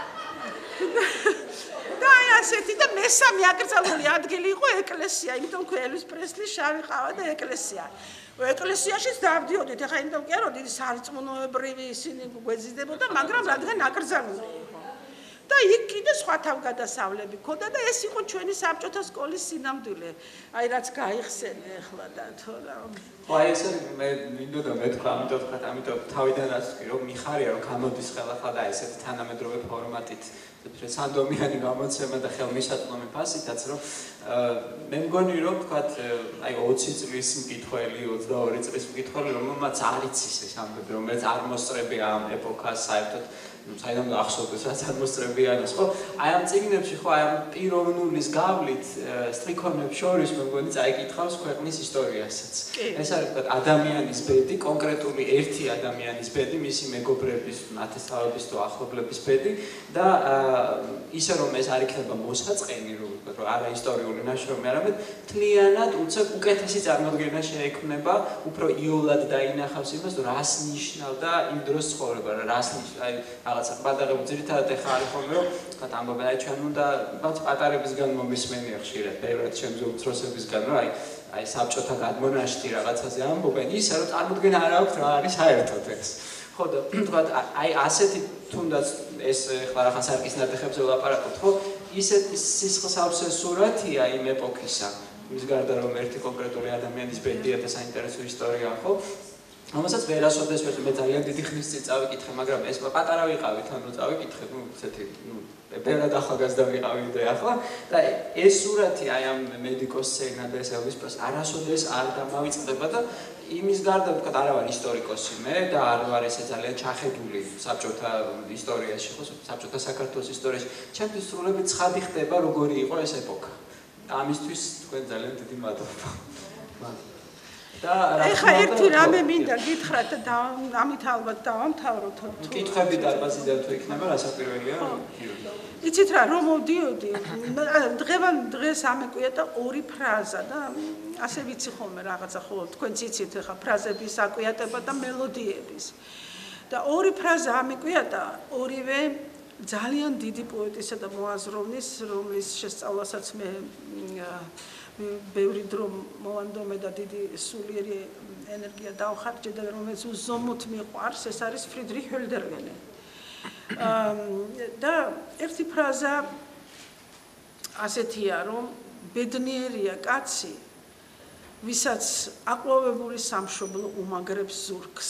S2: და ასეთი და მესამე აკრძალული ადგილი იყო ეკლესია, იმიტომ რომ ელვის პრესლის შავი ყავა და ეკლესია. ეკლესიაშიც დავდიოდით, ეხლა იმიტომ კი არა, დიდი სარწმუნოებრივი ისინი გვეძიდებოდა, მაგრამ რადგან აკრძალული იყო. და იქ კიდე სხვა თავგადასავლები ქონდა და ეს იყო ჩვენი საბჭოთა სკოლის სინამდვილე. აი რაც გაიხსენე ეხლა და თორა.
S1: აი ესე მე მინდოდა მეთქვა, ამიტომ თავიდანაც კი რომ მიხარია რომ გამოდის ხელახლა და ესეთ თანამედროვე ფორმატით სანდომიანი გამოცემა და ხელმისაწვდომი ფასითაც რომ მე მგონი რომ თქვათ აი 20 წლის მკითხველი 22 წლის მკითხველი რომელმაც არ იცის ეს ამბები რომელიც არ მოსწრებია ამ ეპოქას საერთოდ საერთოდ ახსოვდეს რაც არ მოსწრებიანას ხო აი ამ წიგნებში ხო აი ამ პიროვნულის გავლით სტრიქონებს შორის მე მგონი წაიკითხავს ქვეყნის ისტორიასაც ეს არის თქვათ ადამიანის ბედი კონკრეტული ერთი ადამიანის ბედი მისი მეგობრების ნათესავების თუ ახლობლების ბედი და ისე რომ ეს არ იქნება მოსაწყენი რომ ვთქვათ რომ არა ისტორიული ნაშრომი არამედ თლიანად უცებ უკეთესი წარმოდგენა შეექმნება უფრო იოლად დაინახავს იმას რას ნიშნავდა იმ დროს ცხოვრება რას აი რაღაცა პატარები ძირითადად ეხა არის ხოლმე რომ ვთქვათ ამბობენ აი ჩვენ უნდა ბაც პატარებისგან მომისმენია ხშირად ბევრად ჩემს უმცროსებისგან რომ აი საბჭოთა გადმონაშთი რაღაცაზე ამბობენ ისე რომ წარმოდგენა არ აქვს რა არის საერთოდ ეს ხო და ვთქვათ აი ასეთი თუნდაც ეს ხლა რა ხასარკის ნატეხებზე ვლაპარაკობთ ხო ისეთი სისხლსავსე სურათია იმ ეპოქისა მის გარდა რომ ერთი კონკრეტული ადამიანის ბედია და საინტერესო ისტორია ხო რომელსაც ვერასოდეს მე ძალიან დიდი ხნის წინ წავიკითხე მაგრამ ეს პატარა ვიყავით ანუ წავიკითხე ნუ ესეთი ნუ ბევრად ახალგაზრდა ვიყავი და ახლა და ეს სურათი აი ამ მედიკოს სცენა და ეს ელვის პრეს არასოდეს არ დამავიწყდება და იმის გარდა ვთქვათ არა ვარ ისტორიკოსი მე და არ ვარ ესე ძალიან ჩახედული საბჭოთა ისტორიაში ხო საბჭოთა საქართველოს ისტორიაში ჩემთვის სრულებით ცხადი ხდება როგორი იყო ეს ეპოქა ამისთვის თქვენ ძალიან დიდი მადლობა
S2: ეხა ერთი რამე მინდა გითხრათ და ამით ალბათ დავამთავროთ.
S1: კითხები დარბაზიდან თუ იქნება რასაკვირველია?
S2: იცით რა, რომ მოვდიოდი, დღეს ამეკვია და ორი ფრაზა და ასე ვიცი ხოლმე რაღაცა ხო თქვენც იცით ხა ფრაზების აკვიატება და მელოდიების. და ორი ფრაზა ამეკვია და ორივე ძალიან დიდი პოეტისა და მოაზროვნის, რომლის შესწავლასაც მე ბევრი დრო მოვანდომე და დიდი სულიერი ენერგია დავხარჯე და რომელიც უზომოდ მიყვარს, ეს არის ფრიდრიხ ჰოლდერგენი. და ერთი ფრაზა ასეთია, რომ ბედნიერია კაცი, ვისაც აყვავებული სამშობლო უმაგრებს ზურგს.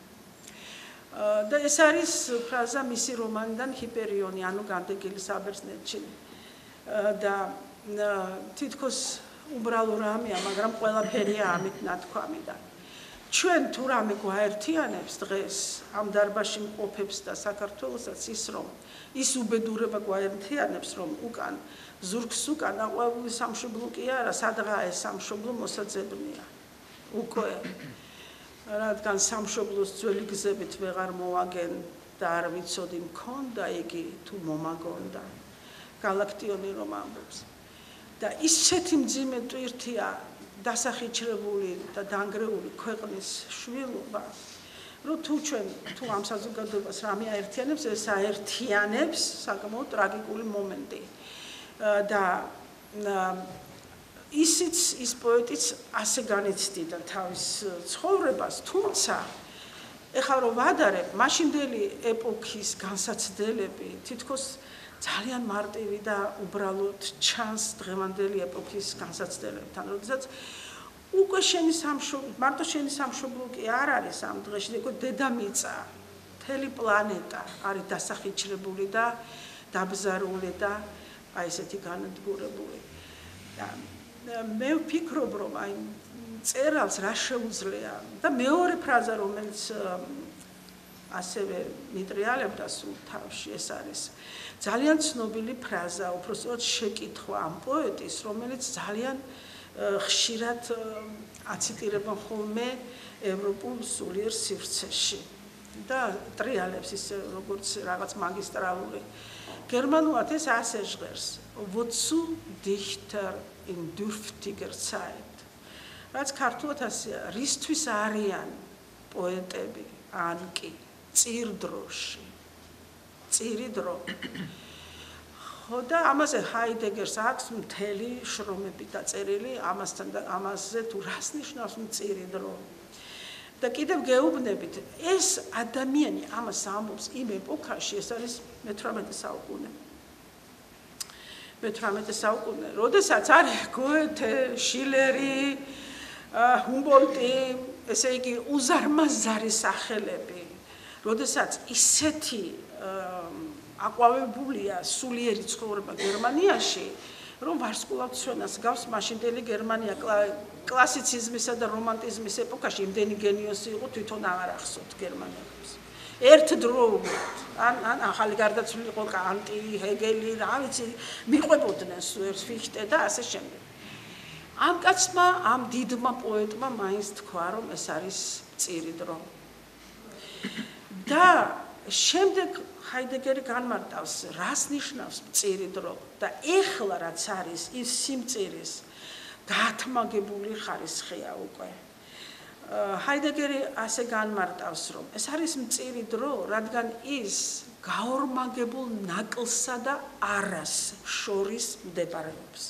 S2: და ეს არის ფრაზა მისი რომანიდან ჰიპერიონი, ანუ განდეგილი საბერძნეთში. და თითქოს უბრალო რამეა, მაგრამ ყველაფერია ამით ნათქვამი და ჩვენ თუ რამე გვაერთიანებს დღეს ამ დარბაზში მყოფებს და საქართველოსაც ის რომ ის უბედურება გვაერთიანებს რომ უკან ზურგს უკან აყვავებული სამშობლო კი არა, სადღაა ეს სამშობლო მოსაძებნია. უკვე რადგან სამშობლოს ძველი გზებით ვეღარ მოვაგენ და არ ვიცოდი მქონდა იგი თუ მომაგონდა. გალაქტიონი რომ ამბობს. და ისეთი მძიმე ტვირთია დასახიჩრებული და დანგრეული ქვეყნის შვილობა, რომ თუ ამ საზოგადოებას რამე აერთიანებს, ეს აერთიანებს საკმაოდ ტრაგიკული მომენტი. და ის პოეტიც ასე განიცდიდა თავის ცხოვრებას, თუმცა ეხლა რომ ვადარებ, მაშინდელი ეპოქის განსაცდელები თითქოს ძალიან მარტივი და უბრალოდ ჩანს დღევანდელი ეპოქის განსაცდელებთან, როდესაც უკვე მარტო შენი სამშობლო კი არ არის ამ დღეში, უკვე დედამიწა, მთელი პლანეტა არის დასახიჩრებული და დაბზარული და აი ესეთი განადგურებული. მე ვფიქრობ, რომ აი წერალს რა შეუძლია და მეორე ფრაზა, რომელიც ასევე მიტრიალებდა სულ თავში, ეს არის ძალიან ცნობილი ფრაზა, უпростоოდ შეკითხვა ამ პოეტის, რომელიც ძალიან ხშირად აციტირება ხოლმე ევროპულ სულიერ სივრცეში და ტრიალებს ის როგორც რაღაც მაგისტრალური. გერმანულად ეს ასე ჟღერს: Wozu Dichter in dürftiger Zeit? რაც ქართულად ასეა, რისთვის არიან პოეტები ან კი წირ დროში. წირი დრო. ხო და ამაზე ჰაიდეგერს აქვს მთელი შრომები დაწერილი ამაზე თუ რას ნიშნავს წირი დრო. და კიდევ გეუბნებით, ეს ადამიანი ამას ამბობს იმ ეპოქაში, ეს არის მე-18 საუკუნე. მე-18 საუკუნე, როდესაც არის გოეთე, შილერი, ჰუმბოლტი, ესე იგი უზარმაზარი სახელები, როდესაც ისეთი აყვავებულია სულიერი ცხოვრება გერმანიაში, რომ ვარსკვლავ ცვენას გავს მაშინდელი გერმანია კლასიციზმისა და რომანტიზმის ეპოქაში იმდენი გენიოსი იყო თვითონ აღარ ახსოვთ გერმანელებს. ერთდროულად ან ახალი გარდაცვლილი იყო კანტი, ჰეგელი, რა ვიცი, მიყვებოდნენ სუერს, ფიხტე და ასე შემდეგ. ამ კაცმა, ამ დიდმა პოეტმა მაინც თქვა, რომ ეს არის წირი დრო. და შემდეგ ჰაიდეგერი განმარტავს, რას ნიშნავს წირი დრო და ეხლა რაც არის ის სიმწირის გათმაგებული ხარისხია უკვე. ჰაიდეგერი ასე განმარტავს, რომ ეს არის მწირი დრო, რადგან ის გაორმაგებულ ნაკლსა და არას შორის მდებარეობს.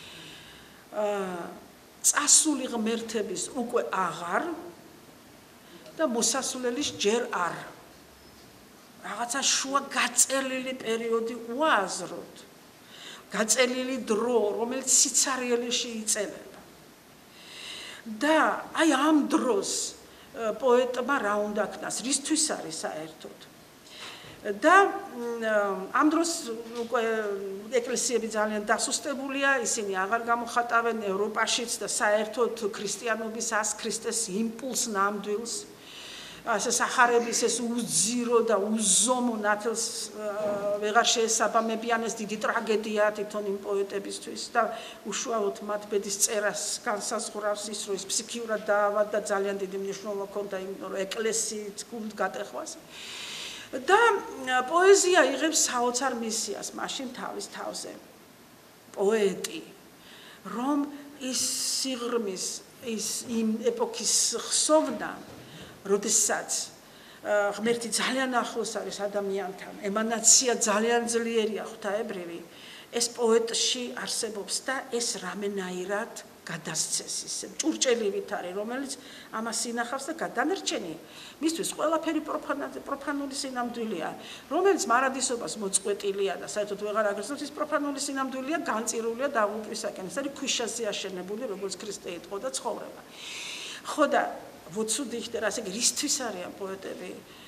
S2: წასული ღმერთების უკვე აღარ და მოსასვლელის ჯერ არ. რაღაცა შუა გაწელილი პერიოდი უაზროდ. გაწელილი დრო, რომელიც სიცარიელეში იწელება. და აი ამ დროს პოეტმა რა უნდა ქნას, რისთვის არის საერთოდ. და ამ დროს უკვე ეკლესიები ძალიან დასუსტებულია, ისინი აღარ გამოხატავენ ევროპაშიც და საერთოდ ქრისტიანობის ას ქრისტეს იმპულს ნამდვილს ასე სახარების ეს უძირო და უზომო ნათელს ვეღარ შეესაბამებიან ეს დიდი ტრაგედია თვითონ იმ პოეტებისთვის და უშუალოდ მათ ბედის წერას განსაზღვრავს ის რომ ის ფსიქიურად დაავადდა ძალიან დიდი მნიშვნელობა ჰქონდა იმ რომ ეკლესიით გულთ გატეხვას და პოეზია იღებს საოცარ მისიას მაშინ თავის თავზე პოეტი რომ ის სიღრმის ის იმ ეპოქის ხსოვნა როდესაც ღმერთი ძალიან ახლოს არის ადამიანთან, ემანაცია ძალიან ძლიერია ღვთაებრივი, ეს პოეტში არსებობს და ეს რამენაირად გადასცეს ისე ჭურჭელიwith არის, რომელიც ამას ინახავს და გადანერჩენი. მისთვის ყველაფერი პროფანული სინამდვილეა, რომელიც მარადისობას მოწყვეტილია და საერთოდ ვეღარ აგრძნობს, ის პროფანული სინამდვილეა, განწირულია დაღუპვისაკენ. ეს არის ქვიშაზე აშენებული, როგორც ქრისტე იყო და ცხოვრება. ხო და Wozu dichter, also რისთვის არიან პოეტები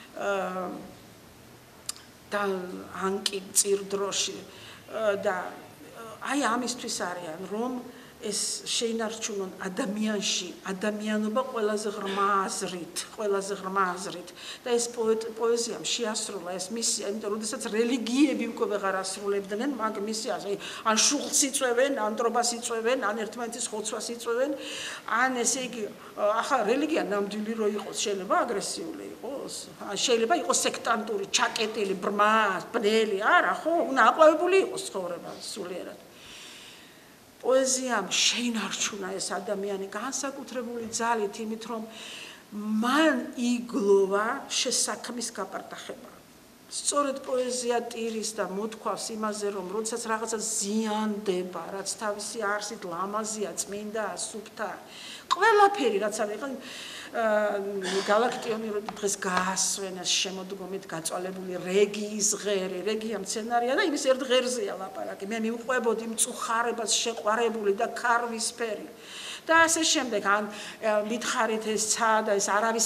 S2: და ანკი წირდროში და აი ამისთვის არიან რომ ეს შეინარჩუნონ ადამიანში ადამიანობა ყველაზე ღრმა აზრით და ეს პოეზიამ შეასრულა ეს მისია იმიტომ რომ შესაძ რელიგიები უკვე ვეღარ ასრულებდნენ მაგ მისიას ან შუღლს იწვევენ ან დრობას იწვევენ ან ერთმანეთის ხოცვას იწვევენ ან ესე იგი ახლა რელიგია ნამდვილი რო იყოს შეიძლება აგრესიული იყოს ან შეიძლება იყოს სექტანტური ჩაკეტილი ბრმა ბნელი არა ხო უნდა აყვავებული იყოს ცხოვრება სულიერად პოეზიამ შეინარჩუნა ეს ადამიანი განსაკუთრებული ძალით იმით რომ მან იგლოვა შესაქმის გაპარტახება სწორედ პოეზია ტირის და მოთქვავს იმაზე რომ როდესაც რაღაცა ზიანდება რაც თავისი არსით ლამაზია წმინდა სუფთა ყველაფერი რაც არის galaktionი დღეს გაასვენეს შემოდგომით გაწვალებული რეგიის ღერი რეგია მცენარეა და იმის ერთ ღერზეა ლაპარაკი მე მიუყვებოდი მწუხარებას შეყვარებული და ქარვისფერი და ასე შემდეგ ან მითხარით ეს ცა და ეს არავის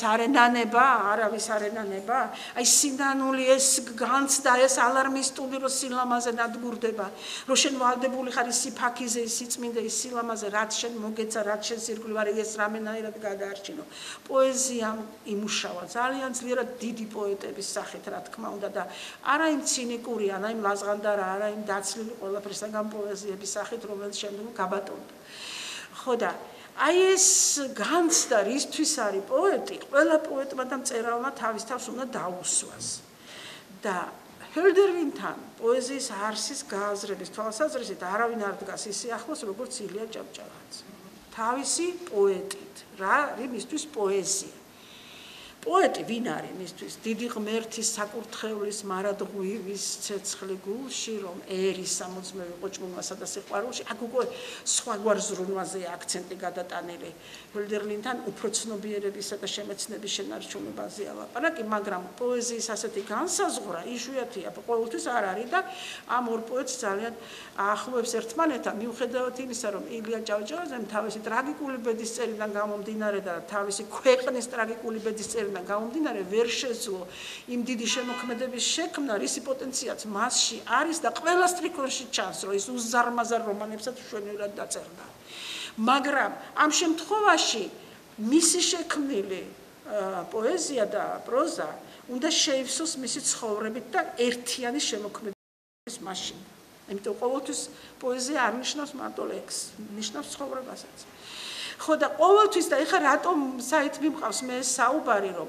S2: არენანება აი სინანული ეს განცდა ეს ალარმისტული რო სილამაზე ნადგურდება რო შენ ვალდებული ხარ ის სიფაქიზე ის სიწმინდე ის სილამაზე რაც შენ მოგეცა რაც შენ სირგული ვარ ეს რამენაირად გადაარჩინო პოეზიამ იმუშავა ძალიან ძლიერად დიდი პოეტების სახით რა თქმა უნდა და არა იმ ცინიკური არა იმ ლაზღანდარა არა იმ დაცლილი ყველაფერსაგან პოეზიების სახით რომელიც შემდგომ გაბატონდა ხო და აი ეს განცდა რისთვის არის პოეტი ყველა პოეტმა და მწერალმა თავის თავს უნდა დაუსვას და ჰოლდერლინთან პოეზიის არსის გააზრების თვალსაზრისით არავინ არ დგას ისე ახლოს როგორც ილია ჭავჭავაძე თავისი პოეტით რა არის მისთვის პოეზია პოეტი ვინ არის მისთვის დიდი ღმერთის საკურთხევლის მარადღვივის ცეცხლი გულში რომ ერის 60 ყოჭმულმასა და სიყვარულში აქ უკვე სხვაგვარ ზრუნვაზე აქცენტი გადატანილი ჰოლდერლინთან უფრო ცნობიერებისა და შემეცნების შენარჩუნებაზეა ლაპარაკი მაგრამ პოეზიის ასეთი განსაზღვრა იშვიათია ყოველთვის არ არის და ამ ორ პოეტს ძალიან ახლოვებს ერთმანეთთან მიუხედავად იმისა რომ ილია ჭავჭავაძემ თავისი ტრაგიკული ბედისწერიდან გამომდინარე და თავისი ქვეყნის ტრაგიკული ბედისწერიდან გამომდინარე ვერ შეძლო იმ დიდი შემოქმედების შექმნა რისი პოტენციალიც მასში არის და ყველა სტრიქონში ჩანს რომ ის უზარმაზარ რომანებსაც მშვენივრად დაწერდა მაგრამ ამ შემთხვევაში მისი შექმნილი პოეზია და პროზა უნდა შეივსოს მისი ცხოვრებით და ერთიანი შემოქმედების მაშინ იმიტომ ყოველთვის პოეზია არ ნიშნავს მარტო ლექსს ნიშნავს ცხოვრებასაც ხო და ყოველთვის და ეხლა რატომ საით მიმყავს მე ეს საუბარი რომ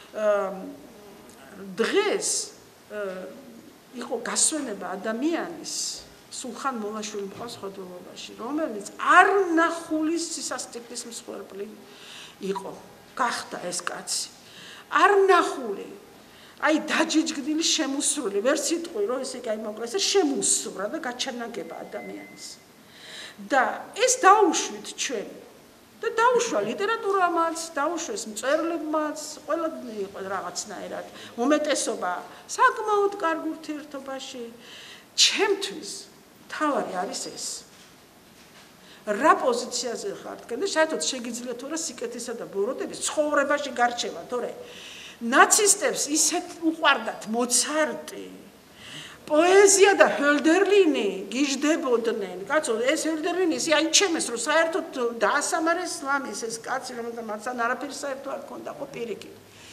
S2: დღეს იყო გასვენება ადამიანის სულხან მოლაშვილი მყავს ხოდულობაში რომელიც არ ნახულის სისასტიკის მსხვერპლი იყო გახდა ეს კაცი არ ნახული აი დაჯიჯგდილი შემუსრული ვერ სიტყვი რომ ესე კაი მოკლა ესე შემუსრა და გაჩანაგება ადამიანის და ეს დაუშვით ჩვენ და დაუშვა ლიტერატურამაც, დაუშვეს მწერლებმაც, ყველანი იყო რაღაცნაირად უმეტესობა საკმაოდ კარგ ურთიერთობაში. ჩემთვის თავარი არის ეს. რა პოზიციაზე ხართ? და საერთოდ შეგიძლიათ თუ რა სიკეთისა და ბოროტების ცხოვრებაში გარჩევა, თორე ნაცისტებს ისეთ უყვარდათ მოცარტი პოეზია და ჰოლდერლინი გიждდებოდნენ. კაცო, ეს ჰოლდერლინი ისე აიჩემეს, რომ საერთოდ დაასამარეს ლამის ეს კაცი, რომელმაც არაფერი საერთო არ ჰქონდა, ხო პირიქით.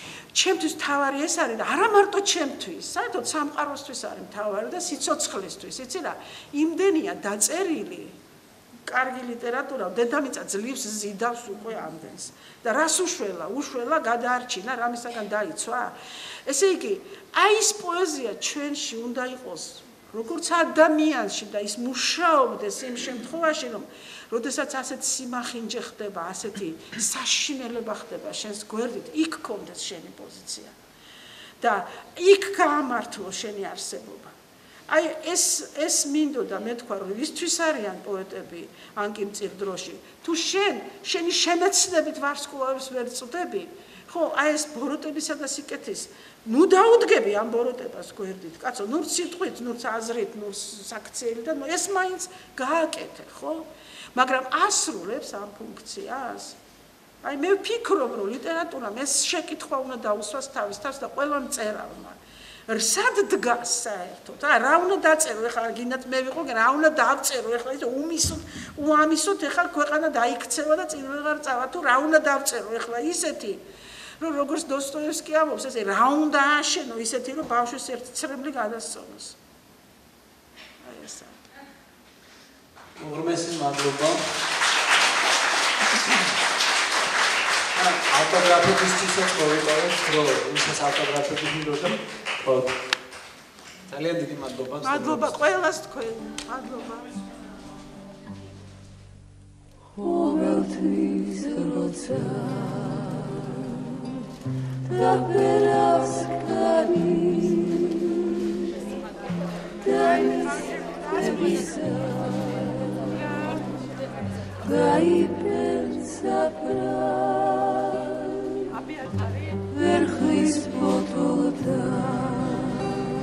S2: ჩემთვის თავარი ეს არის და არა მარტო ჩემთვის, საერთოდ სამყაროსთვის არის თავარი და სიცოცხლისთვის, იცი რა? იმდენია დაწერილი კარგი ლიტერატურა, დედამიწა ძლივს ზიდავს უკვე ამდენს. და რას უშველა გადაარჩინა, რამისაგან დაიცვა? ესე იგი, აი ეს პოეზია ჩვენში უნდა იყოს როგორც ადამიანში და ის მუშაობდეს იმ შემთხვევაში, რომ როდესაც ასეთ სიმახინჯე ხდება, ასეთი საშინელება ხდება შენს გვერდით, იქ კონდეს შენი პოზიცია. და იქ გაამართლოს შენი არსებობა. აი ეს მინდოდა მე თქვა, რომ ისთვის არიან პოეტები ან კი მწირ დროში. თუ შენი შემეცნებით ვარსკვლავებს ვერ წვდები, ხო, აი ეს ბოროტებისა და სიკეთის ნუ დაუდგები ამ ბოროტებას გვერდით, კაცო, ნუ სიტყვით, ნუ აზრით, ნუ საქციელი და ეს მაინც გააკეთე, ხო? მაგრამ ასრულებს ამ ფუნქციას. აი მე ვფიქრობ, რომ ლიტერატურამ ეს შეკითხვა უნდა დაუსვას თავის თავს და ყველა მწერალმა. სად დგას საერთოდ? რა უნდა დაწერო ეხლა გინდათ მე ვიყო, რა უნდა დავწერო ეხლა ის უამისოთ ეხლა ქვეყანა დაიქცევა და წინ ვეღარ წავა თუ რა უნდა დავწერო ეხლა ისეთი რომ როგორც დოსტოევსკი ამბობს, ესე რა უნდა აშენო ისეთი რომ ბავშვის ერთ ცრემლი გადასწონოს. აი ესა.
S1: ურმესი მადლობა. ავტოგრაფებისთვისაც მოვიყავეთ, რომ ისეს ავტოგრაფები მინდოდა. ძალიან დიდი მადლობა.
S2: მადლობა ყველას თქვენ. მადლობა.
S3: ყოველთვის როცა დაბერავს კარის დაისებისა გაიპენსაფრა ვერხვის ფოთოლთან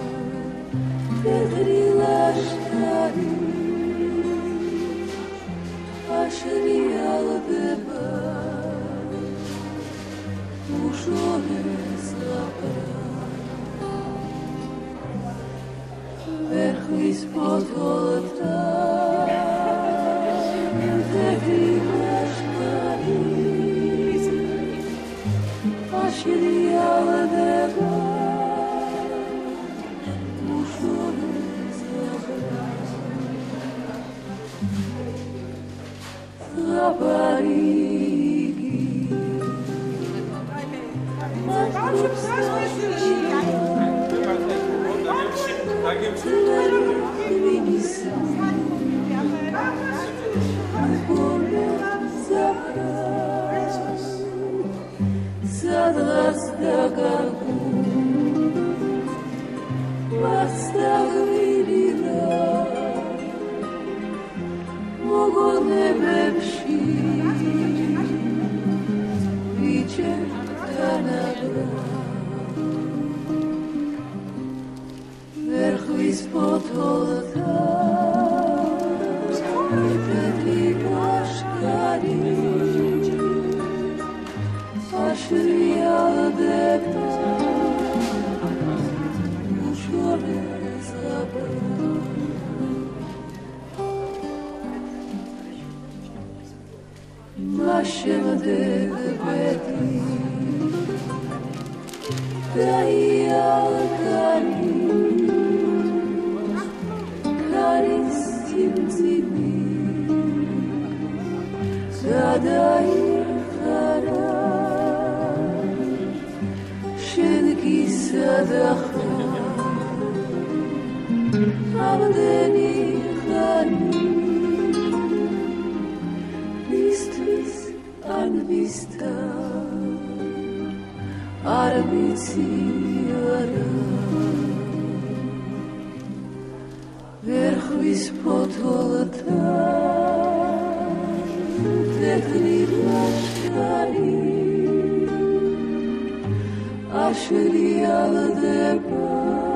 S3: ვეღრილაშკარი აშრიალდება უშორეს ლაპრა ვერხვის ფოთოლთან ვეღრილაშკარი აშრიალდება უშორეს ლაპრა ლაპარიგი სადღაც დაგარგო მასტაგვირილა მოგონებებში ვერხვის ფოთოლთან ვეღრილაშკარი აშრიალდება უშორეს ლაპრა მაშემდე ბედი დაიალგანი კარის ციმციმი გადაიხარა შენ გისადახა ამდენი ხანი ვისთვის ან ვისთან არ ვიცი არა ვერხვის ფოთოლთან ვეღრილაშკარი აშრიალდება